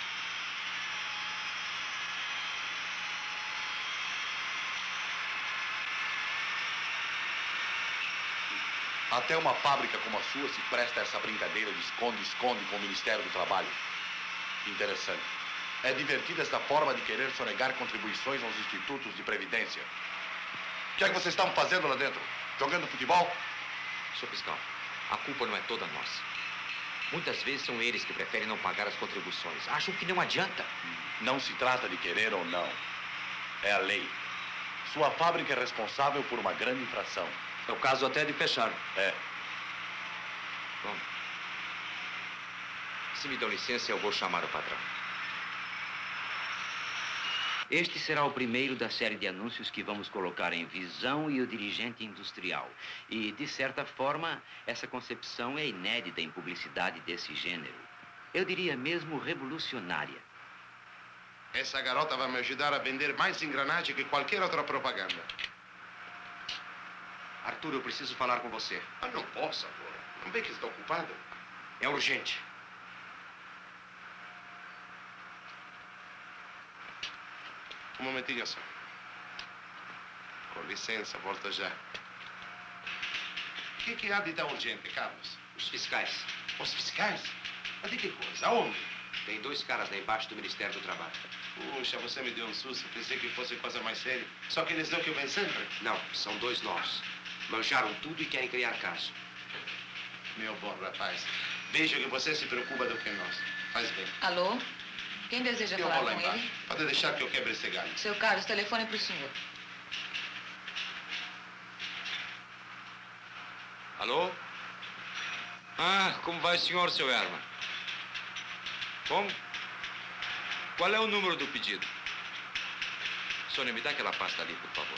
Até uma fábrica como a sua se presta a essa brincadeira de esconde-esconde com o Ministério do Trabalho. Interessante. É divertida esta forma de querer sonegar contribuições aos institutos de previdência. O que é que vocês estavam fazendo lá dentro? Jogando futebol? Senhor fiscal, a culpa não é toda nossa. Muitas vezes são eles que preferem não pagar as contribuições. Acham que não adianta. Não se trata de querer ou não. É a lei. Sua fábrica é responsável por uma grande infração. É o caso até de fechar. É. Bom, se me dão licença, eu vou chamar o patrão. Este será o primeiro da série de anúncios que vamos colocar em Visão e o Dirigente Industrial. E, de certa forma, essa concepção é inédita em publicidade desse gênero. Eu diria mesmo revolucionária. Essa garota vai me ajudar a vender mais engrenagem que qualquer outra propaganda. Arthur, eu preciso falar com você. Ah, não posso agora. Não vê que está ocupado? É urgente. Um momentinho só. Com licença, volta já. O que há de tão urgente, Carlos? Os fiscais. Os fiscais? Mas de que coisa? Aonde? Tem 2 caras lá embaixo do Ministério do Trabalho. Puxa, você me deu um susto. Pensei que fosse coisa mais séria. Só que eles não que vem sempre? Não, são 2 novos. Manjaram tudo e querem criar caso. Meu bom rapaz, vejo que você se preocupa do que nós. Faz bem. Alô? Quem deseja Eu falar vou lá com embaixo. ele? Pode deixar que eu quebre esse galho. Seu Carlos, telefone para o senhor. Alô? Ah, como vai o senhor, seu Herman? Como? Qual é o número do pedido? Sônia, me dá aquela pasta ali, por favor.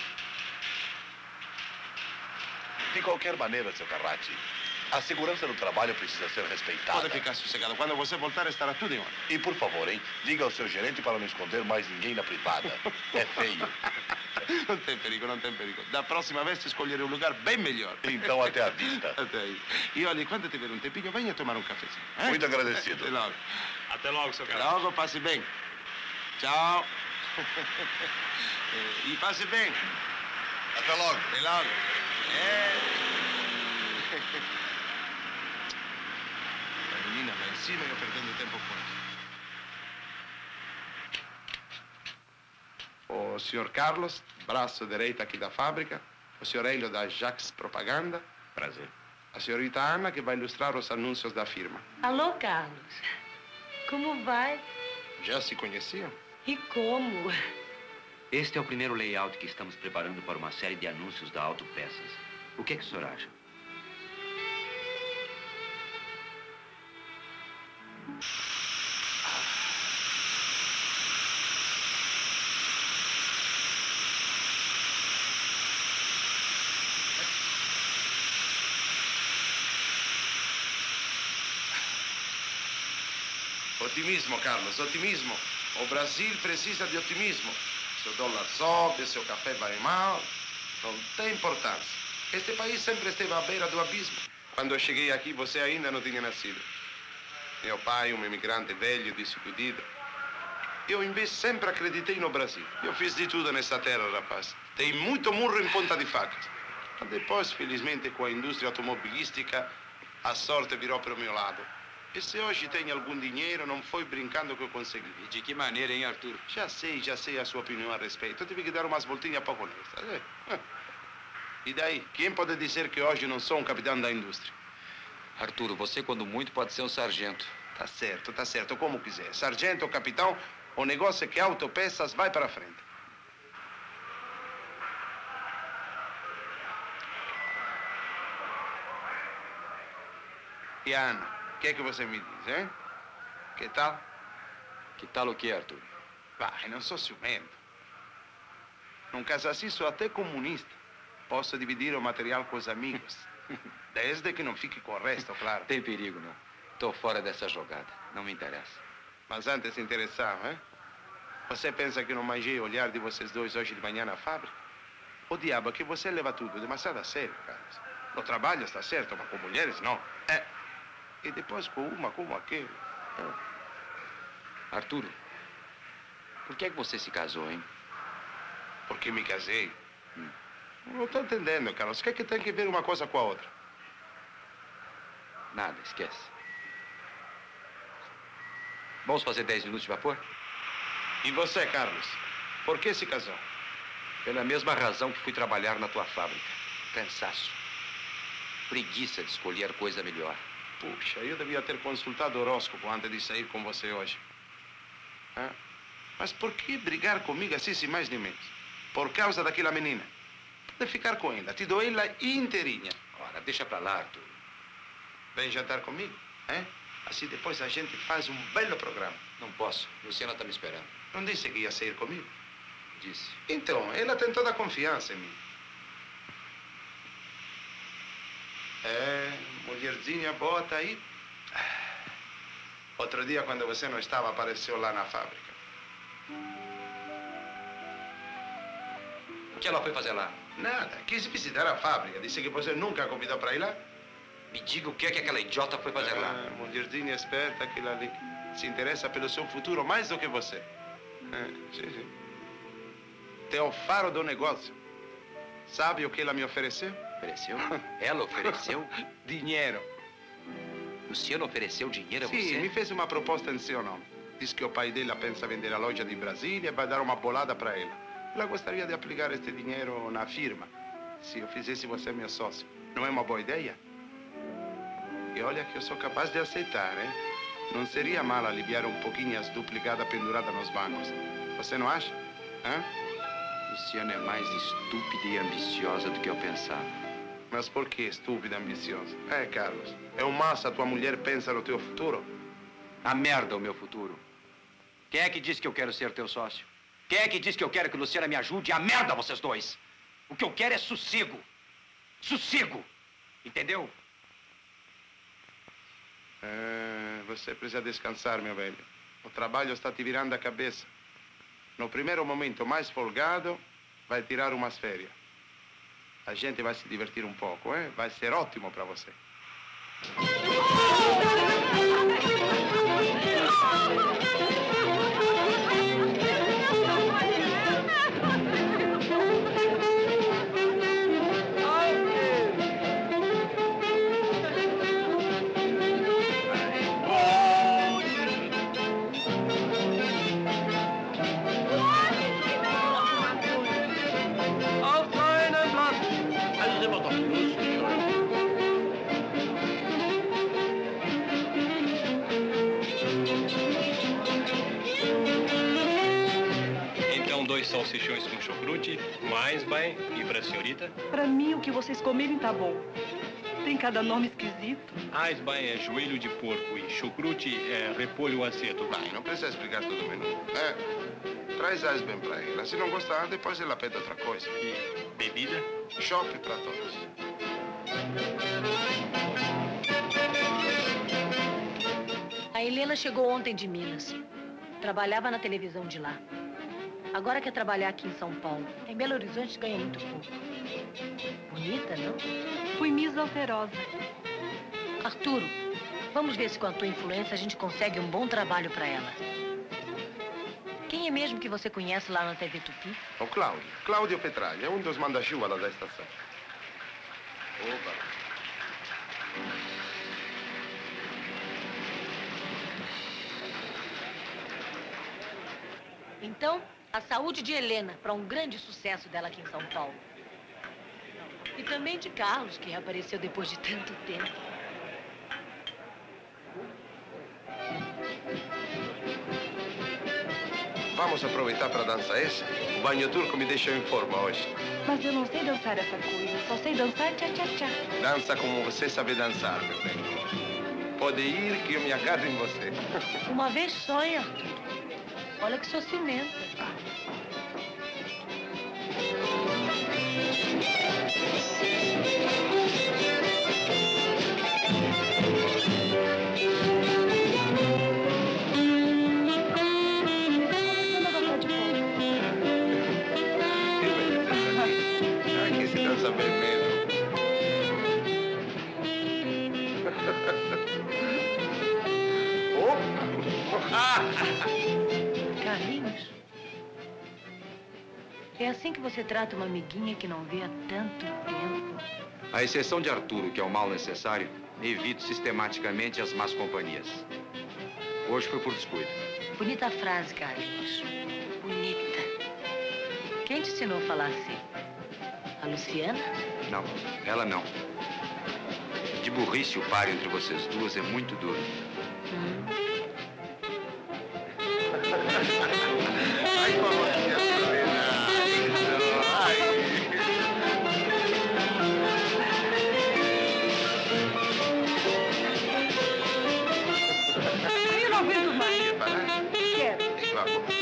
De qualquer maneira, seu Carrati, a segurança do trabalho precisa ser respeitada. Pode ficar sossegado. Quando você voltar, estará tudo em ordem. E, por favor, hein, diga ao seu gerente para não esconder mais ninguém na privada. É feio. Não tem perigo, não tem perigo. Da próxima vez, escolherei um lugar bem melhor. Então, até a vista. Até aí. E olha, quando tiver um tempinho, venha tomar um cafezinho. Muito agradecido. Até logo. Até logo, seu Até Carlos. logo, passe bem. Tchau. E passe bem. Até logo. Até logo. A menina lá em cima e eu perdendo tempo com isso. O senhor Carlos, braço direito aqui da fábrica. O senhor Hélio da Jax Propaganda. Prazer. A senhorita Ana, que vai ilustrar os anúncios da firma. Alô, Carlos. Como vai? Já se conheciam? E como? Este é o primeiro layout que estamos preparando para uma série de anúncios da Autopeças. O que é que o senhor acha? Otimismo, Carlos, otimismo. O Brasil precisa de otimismo. Se o dólar sobe, se o café vai mal, não tem importância. Este país sempre esteve à beira do abismo. Quando eu cheguei aqui, você ainda não tinha nascido. Meu pai, um imigrante velho, desiludido. Eu, em vez, sempre acreditei no Brasil. Eu fiz de tudo nessa terra, rapaz. Tem muito murro em ponta de facas. Mas depois, felizmente, com a indústria automobilística, a sorte virou para o meu lado. E se hoje tem algum dinheiro, não foi brincando que eu consegui. E de que maneira, hein, Arthur? Já sei a sua opinião a respeito. Eu tive que dar umas voltinhas pouco nessa. E daí? Quem pode dizer que hoje não sou um capitão da indústria? Arturo, você, quando muito, pode ser um sargento. Tá certo, como quiser. Sargento ou capitão, o negócio é que Autopeças vai para frente. E a Ana? O que é que você me diz, hein? Que tal? Que tal o quê, Arthur? Vai, não sou ciumento. Num caso assim, sou até comunista. Posso dividir o material com os amigos. Desde que não fique com o resto, claro. Tem perigo, não. Tô fora dessa jogada. Não me interessa. Mas antes interessava, hein? Você pensa que não manjei o olhar de vocês dois hoje de manhã na fábrica? O diabo é que você leva tudo demasiado a sério, Carlos. No trabalho está certo, mas com mulheres não. E depois com uma como aquele. Arturo, por que é que você se casou, hein? Porque me casei. Não estou entendendo, Carlos. O que é que tem que ver uma coisa com a outra? Nada, esquece. Vamos fazer 10 minutos de vapor? E você, Carlos? Por que se casou? Pela mesma razão que fui trabalhar na tua fábrica. Cansaço. Preguiça de escolher coisa melhor. Puxa, eu devia ter consultado o horóscopo antes de sair com você hoje. Mas por que brigar comigo assim, sem mais nem menos? Por causa daquela menina. Pode ficar com ela. Te dou ela inteirinha. Ora, deixa pra lá, Arthur. Vem jantar comigo, hein? Assim depois a gente faz um belo programa. Não posso. Luciana tá me esperando. Não disse que ia sair comigo? Disse. Então, ela tem toda a confiança em mim. Mulherzinha boa tá aí. Outro dia, quando você não estava, apareceu lá na fábrica. O que ela foi fazer lá? Nada. Quis visitar a fábrica. Disse que você nunca a convidou para ir lá. Me diga o que é que aquela idiota foi fazer lá. Mulherzinha esperta, aquela ali. Se interessa pelo seu futuro mais do que você. Sim. Tem o faro do negócio. Sabe o que ela me ofereceu? Ofereceu? Ela ofereceu? Dinheiro. Luciano ofereceu dinheiro a você? Sim, me fez uma proposta em seu nome. Diz que o pai dela pensa vender a loja de Brasília e vai dar uma bolada para ela. Ela gostaria de aplicar este dinheiro na firma. Se eu fizesse você meu sócio. Não é uma boa ideia? E olha que eu sou capaz de aceitar, hein? Não seria mal aliviar um pouquinho as duplicadas penduradas nos bancos. Você não acha? Luciana é mais estúpida e ambiciosa do que eu pensava. Mas por que estúpida e ambiciosa? Carlos, é o massa a tua mulher pensa no teu futuro? A merda o meu futuro. Quem é que disse que eu quero ser teu sócio? Quem é que disse que eu quero que Luciana me ajude? A merda vocês dois. O que eu quero é sossego. Sossego. Entendeu? Você precisa descansar, meu velho. O trabalho está te virando a cabeça. No primeiro momento mais folgado, vai tirar umas férias. A gente vai se divertir um pouco, hein? Vai ser ótimo para você. salsichões com chucrute, um Eisbein e para a senhorita? Pra mim, o que vocês comerem tá bom. Tem cada nome esquisito. Eisbein é joelho de porco e chucrute é repolho azedo. Vai, não precisa explicar todo o menu. Traz Eisbein pra ela. Se não gostar, depois ela pede outra coisa. E bebida? Chopp pra todos. A Helena chegou ontem de Minas. Trabalhava na televisão de lá. Agora quer trabalhar aqui em São Paulo. Em Belo Horizonte ganha muito pouco. Bonita, não? Fui Miss Alterosa. Arturo, vamos ver se com a tua influência a gente consegue um bom trabalho pra ela. Quem é mesmo que você conhece lá na TV Tupi? O Cláudio. Cláudio Petraglia, um dos manda-chuva lá da estação. Opa. Então, a saúde de Helena para um grande sucesso dela aqui em São Paulo. E também de Carlos, que reapareceu depois de tanto tempo. Vamos aproveitar para dançar esse? O banho turco me deixou em forma hoje. Mas eu não sei dançar essa coisa. Só sei dançar tchá-tchá-tchá. Dança como você sabe dançar, meu bem. Pode ir que eu me agarro em você. Uma vez sonha, Arthur. Olha que sou ciumenta. Aqui se dança bem mesmo. Carlinhos, é assim que você trata uma amiguinha que não vê há tanto tempo? À exceção de Arturo, que é o mal necessário, evito sistematicamente as más companhias. Hoje foi por descuido. Bonita frase, Carlinhos. Bonita. Quem te ensinou a falar assim? A Luciana? Não, ela não. De burrice, o par entre vocês duas é muito duro. Ai, mamotinha Serena. Ai. Eu não aguento mais. Quer parar? Quero. Vamos.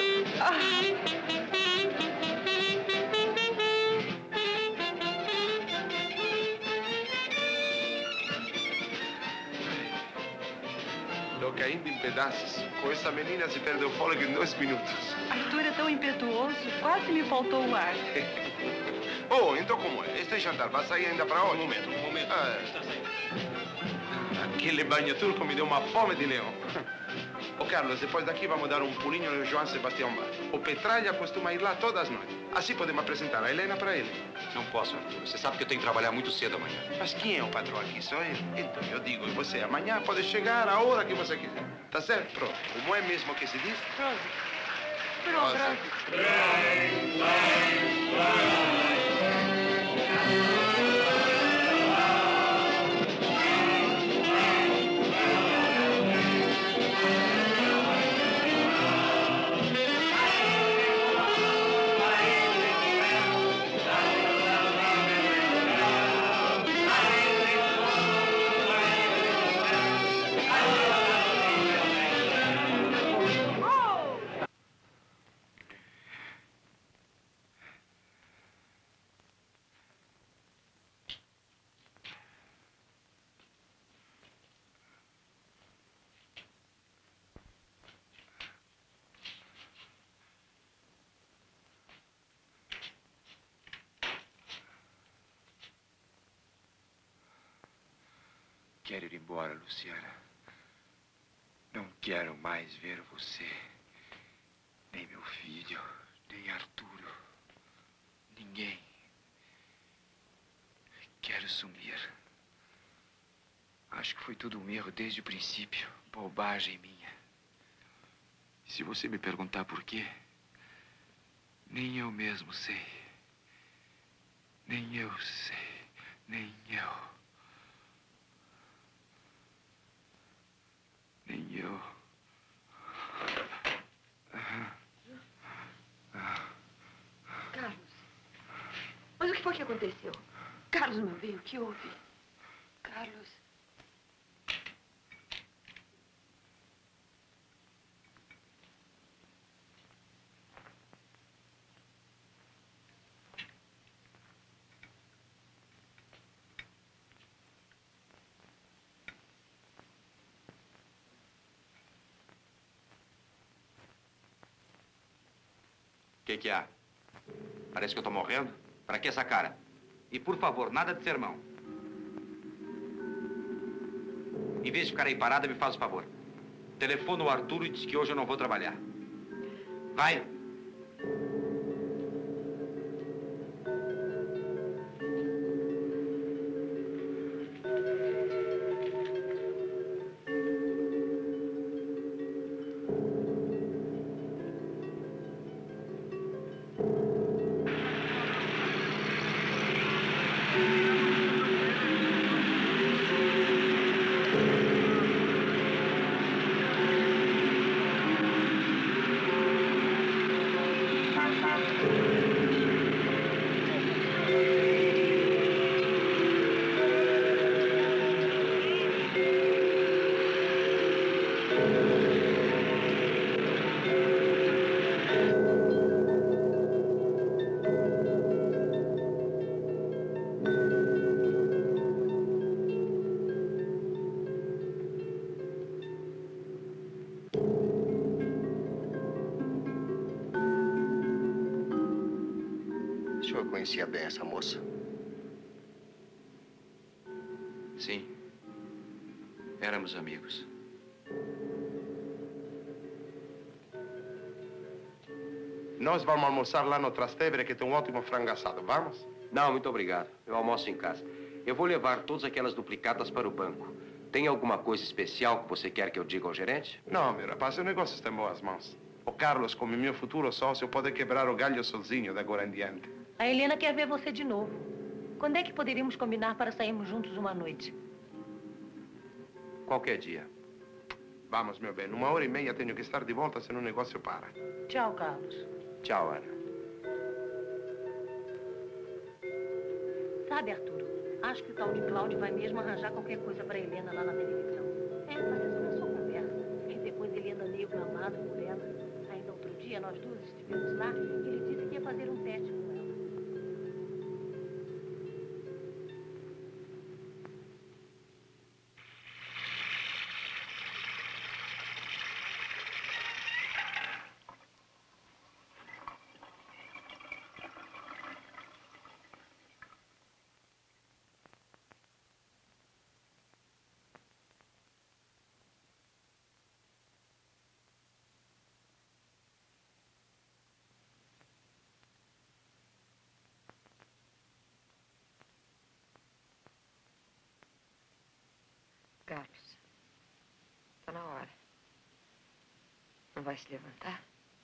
Tô caindo em pedaços. Com essa menina se perde o fôlego em 2 minutos. Arthur é tão impetuoso, quase me faltou o ar. Oh, então como é? Este jantar vai sair ainda para hoje? Um momento. Está saindo. Aquele banho turco me deu uma fome de leão. Ô, Carlos, depois daqui vamos dar um pulinho no João Sebastião Bar. O Petraglia costuma ir lá todas as noites. Assim podemos apresentar a Helena para ele. Não posso, Arthur. Você sabe que eu tenho que trabalhar muito cedo amanhã. Mas quem é o patrão aqui? Sou eu. Então eu digo, e você amanhã pode chegar a hora que você quiser. Tá certo? Pronto. Como é mesmo que se diz? Prosa. Quero ir embora, Luciana. Não quero mais ver você. Nem meu filho, nem Arturo. Ninguém. Quero sumir. Acho que foi tudo um erro desde o princípio. Bobagem minha. Se você me perguntar por quê, nem eu mesmo sei. Nem eu sei. Nem eu. Nem eu. foi que aconteceu? Carlos, meu bem, o que houve? Carlos... O que há? Parece que eu tô morrendo? Pra que essa cara? E, por favor, nada de sermão. Em vez de ficar aí parada, me faz o favor. Telefona o Arturo e diz que hoje eu não vou trabalhar. Vai! O senhor conhecia bem essa moça? Sim. Éramos amigos. Nós vamos almoçar lá no Trastevere, que tem um ótimo frango assado. Vamos? Não, muito obrigado. Eu almoço em casa. Eu vou levar todas aquelas duplicatas para o banco. Tem alguma coisa especial que você quer que eu diga ao gerente? Não, meu rapaz, o negócio está em boas mãos. O Carlos, como meu futuro sócio, pode quebrar o galho sozinho de agora em diante. A Helena quer ver você de novo. Quando é que poderíamos combinar para sairmos juntos uma noite? Qualquer dia. Vamos, meu bem. Numa hora e meia tenho que estar de volta, senão o negócio para. Tchau, Carlos. Tchau, Ana. Sabe, Arturo, acho que o tal de Cláudio vai mesmo arranjar qualquer coisa para Helena lá na televisão. Mas é só a sua conversa. E depois ele anda meio gamado por ela. Ainda outro dia, nós duas estivemos lá e ele disse que ia fazer um teste com ela. Carlos, está na hora. Não vai se levantar?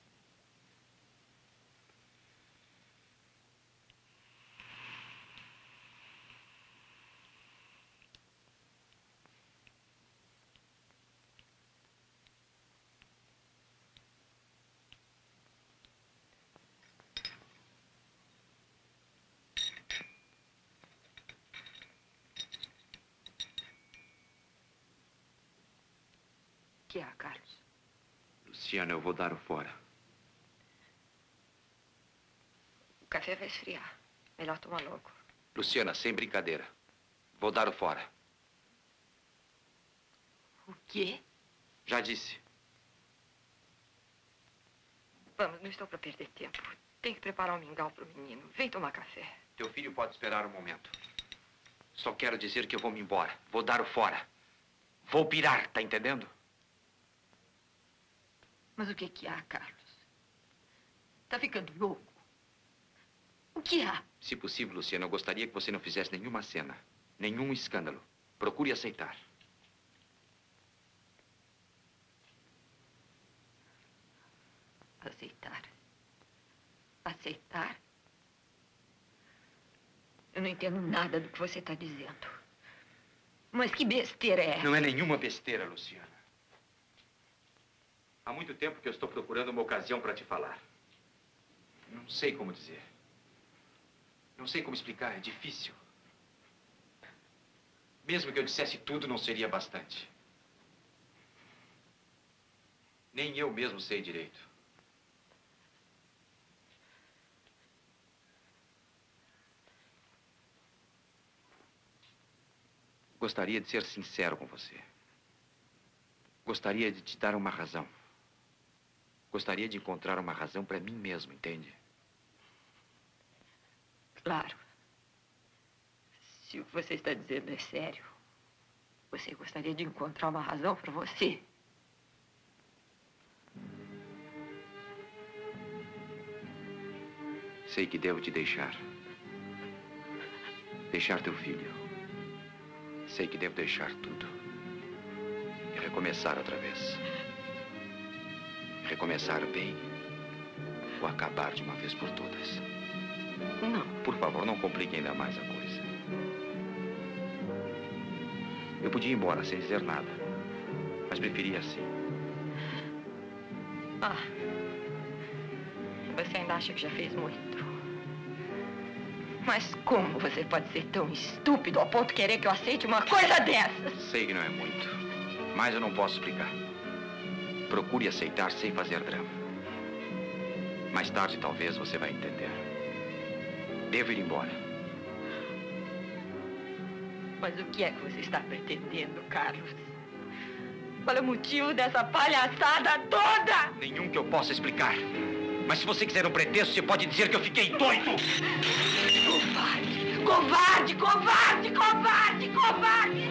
O que há, Carlos? Luciana, eu vou dar o fora. O café vai esfriar. Melhor tomar logo. Luciana, sem brincadeira. Vou dar o fora. O quê? Já disse. Vamos, não estou para perder tempo. Tem que preparar um mingau para o menino. Vem tomar café. Teu filho pode esperar um momento. Só quero dizer que eu vou me embora. Vou dar o fora. Vou pirar, tá entendendo? Mas o que há, Carlos? Tá ficando louco? O que há? Se possível, Luciana, eu gostaria que você não fizesse nenhuma cena. Nenhum escândalo. Procure aceitar. Aceitar? Aceitar? Eu não entendo nada do que você está dizendo. Mas que besteira é essa? Não é nenhuma besteira, Luciana. Há muito tempo que eu estou procurando uma ocasião para te falar. Não sei como dizer. Não sei como explicar, é difícil. Mesmo que eu dissesse tudo, não seria bastante. Nem eu mesmo sei direito. Gostaria de ser sincero com você. Gostaria de te dar uma razão. Gostaria de encontrar uma razão para mim mesmo, entende? Claro. Se o que você está dizendo é sério, você gostaria de encontrar uma razão para você. Sei que devo te deixar. Deixar teu filho. Sei que devo deixar tudo. E recomeçar outra vez. Recomeçar bem. Ou acabar de uma vez por todas. Não. Por favor, não complique ainda mais a coisa. Eu podia ir embora sem dizer nada. Mas preferia assim. Ah. Você ainda acha que já fez muito? Mas como você pode ser tão estúpido ao ponto de querer que eu aceite uma coisa dessas? Sei que não é muito. Mas eu não posso explicar. Procure aceitar sem fazer drama. Mais tarde, talvez, você vai entender. Devo ir embora. Mas o que é que você está pretendendo, Carlos? Qual é o motivo dessa palhaçada toda? Nenhum que eu possa explicar. Mas se você quiser um pretexto, você pode dizer que eu fiquei doido. Covarde! Covarde! Covarde! Covarde! Covarde!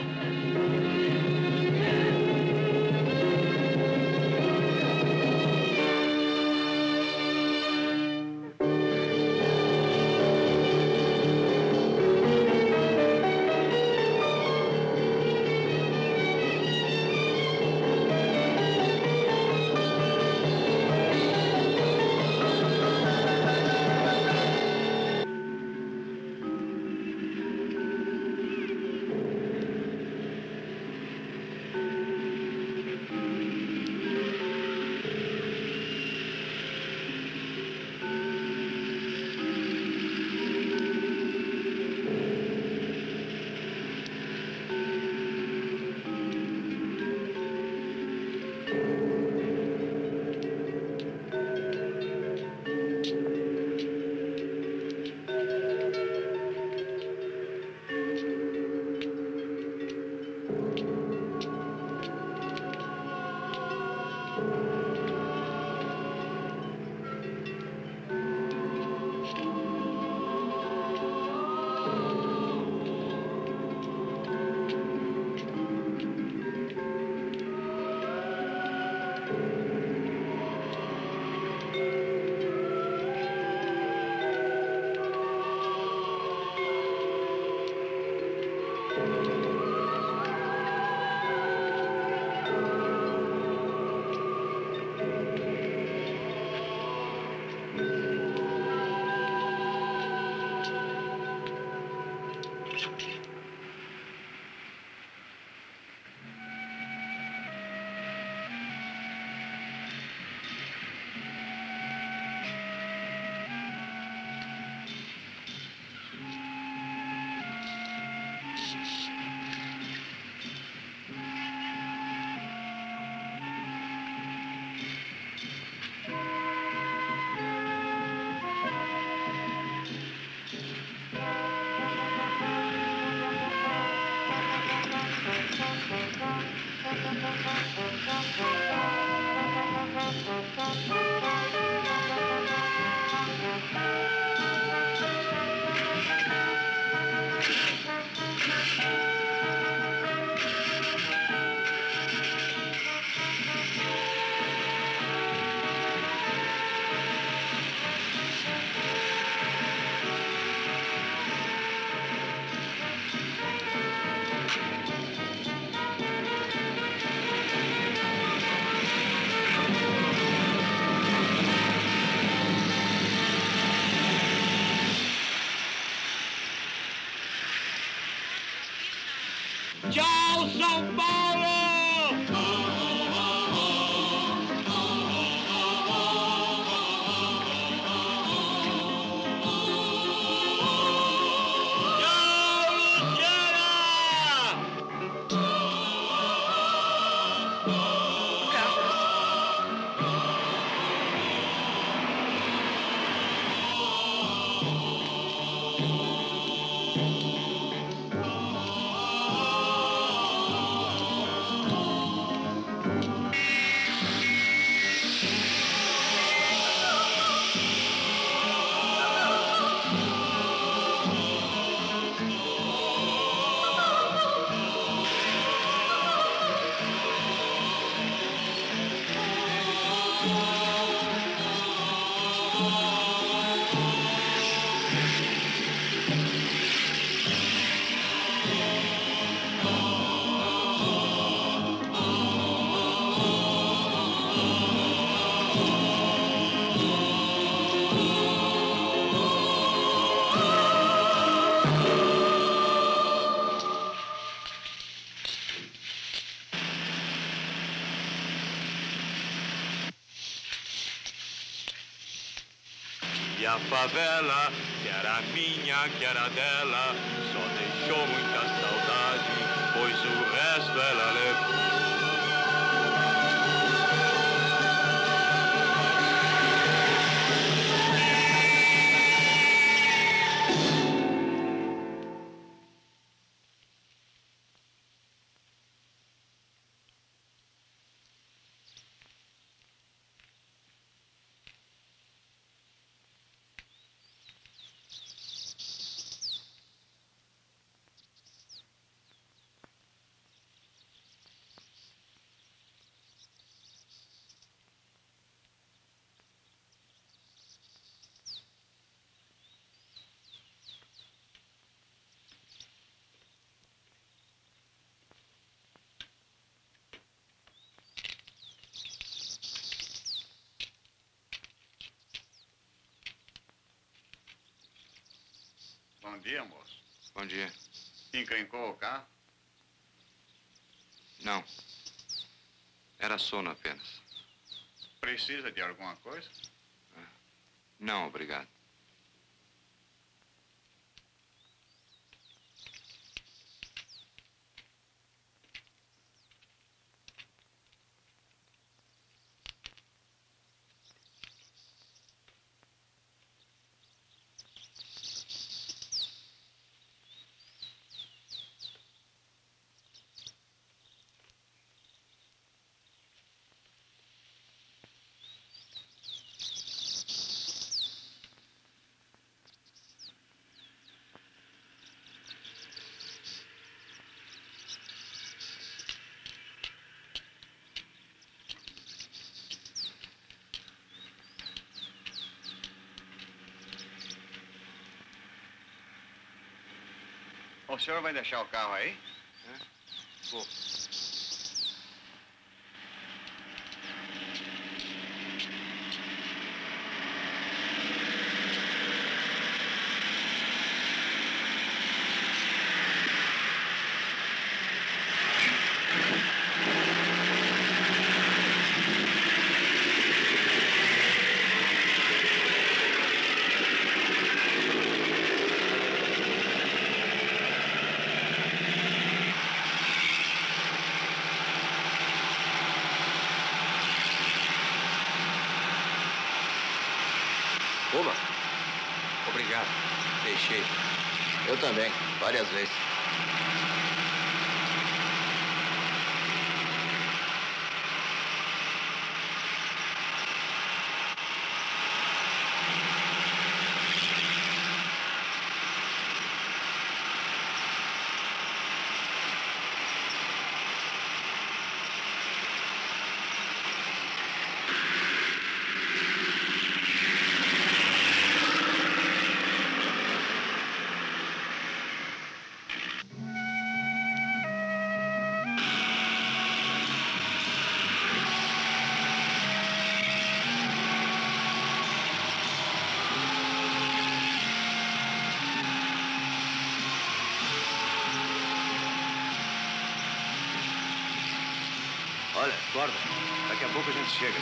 Tchau, São Paulo! a favela, que era minha, que era dela, só deixou muita saudade, pois o resto ela levou. Bom dia, moço. Bom dia. Encrencou o carro? Não. Era sono apenas. Precisa de alguma coisa? Não, obrigado. O senhor vai deixar o carro aí? Vou. Oba. Obrigado. Deixei. Eu também, várias vezes. Olha, acorda. Daqui a pouco a gente chega.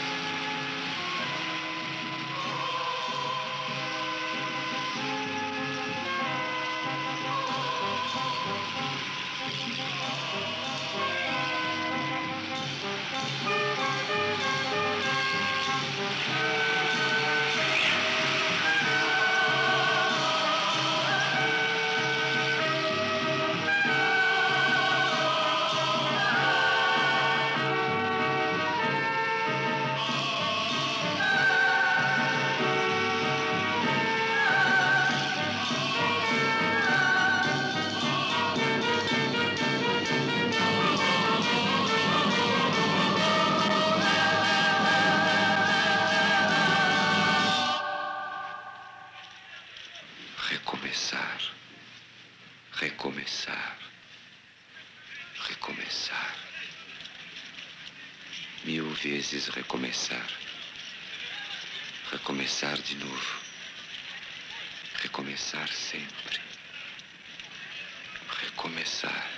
Recomeçar. Recomeçar. Recomeçar. 1000 vezes recomeçar. Recomeçar de novo. Recomeçar sempre. Recomeçar.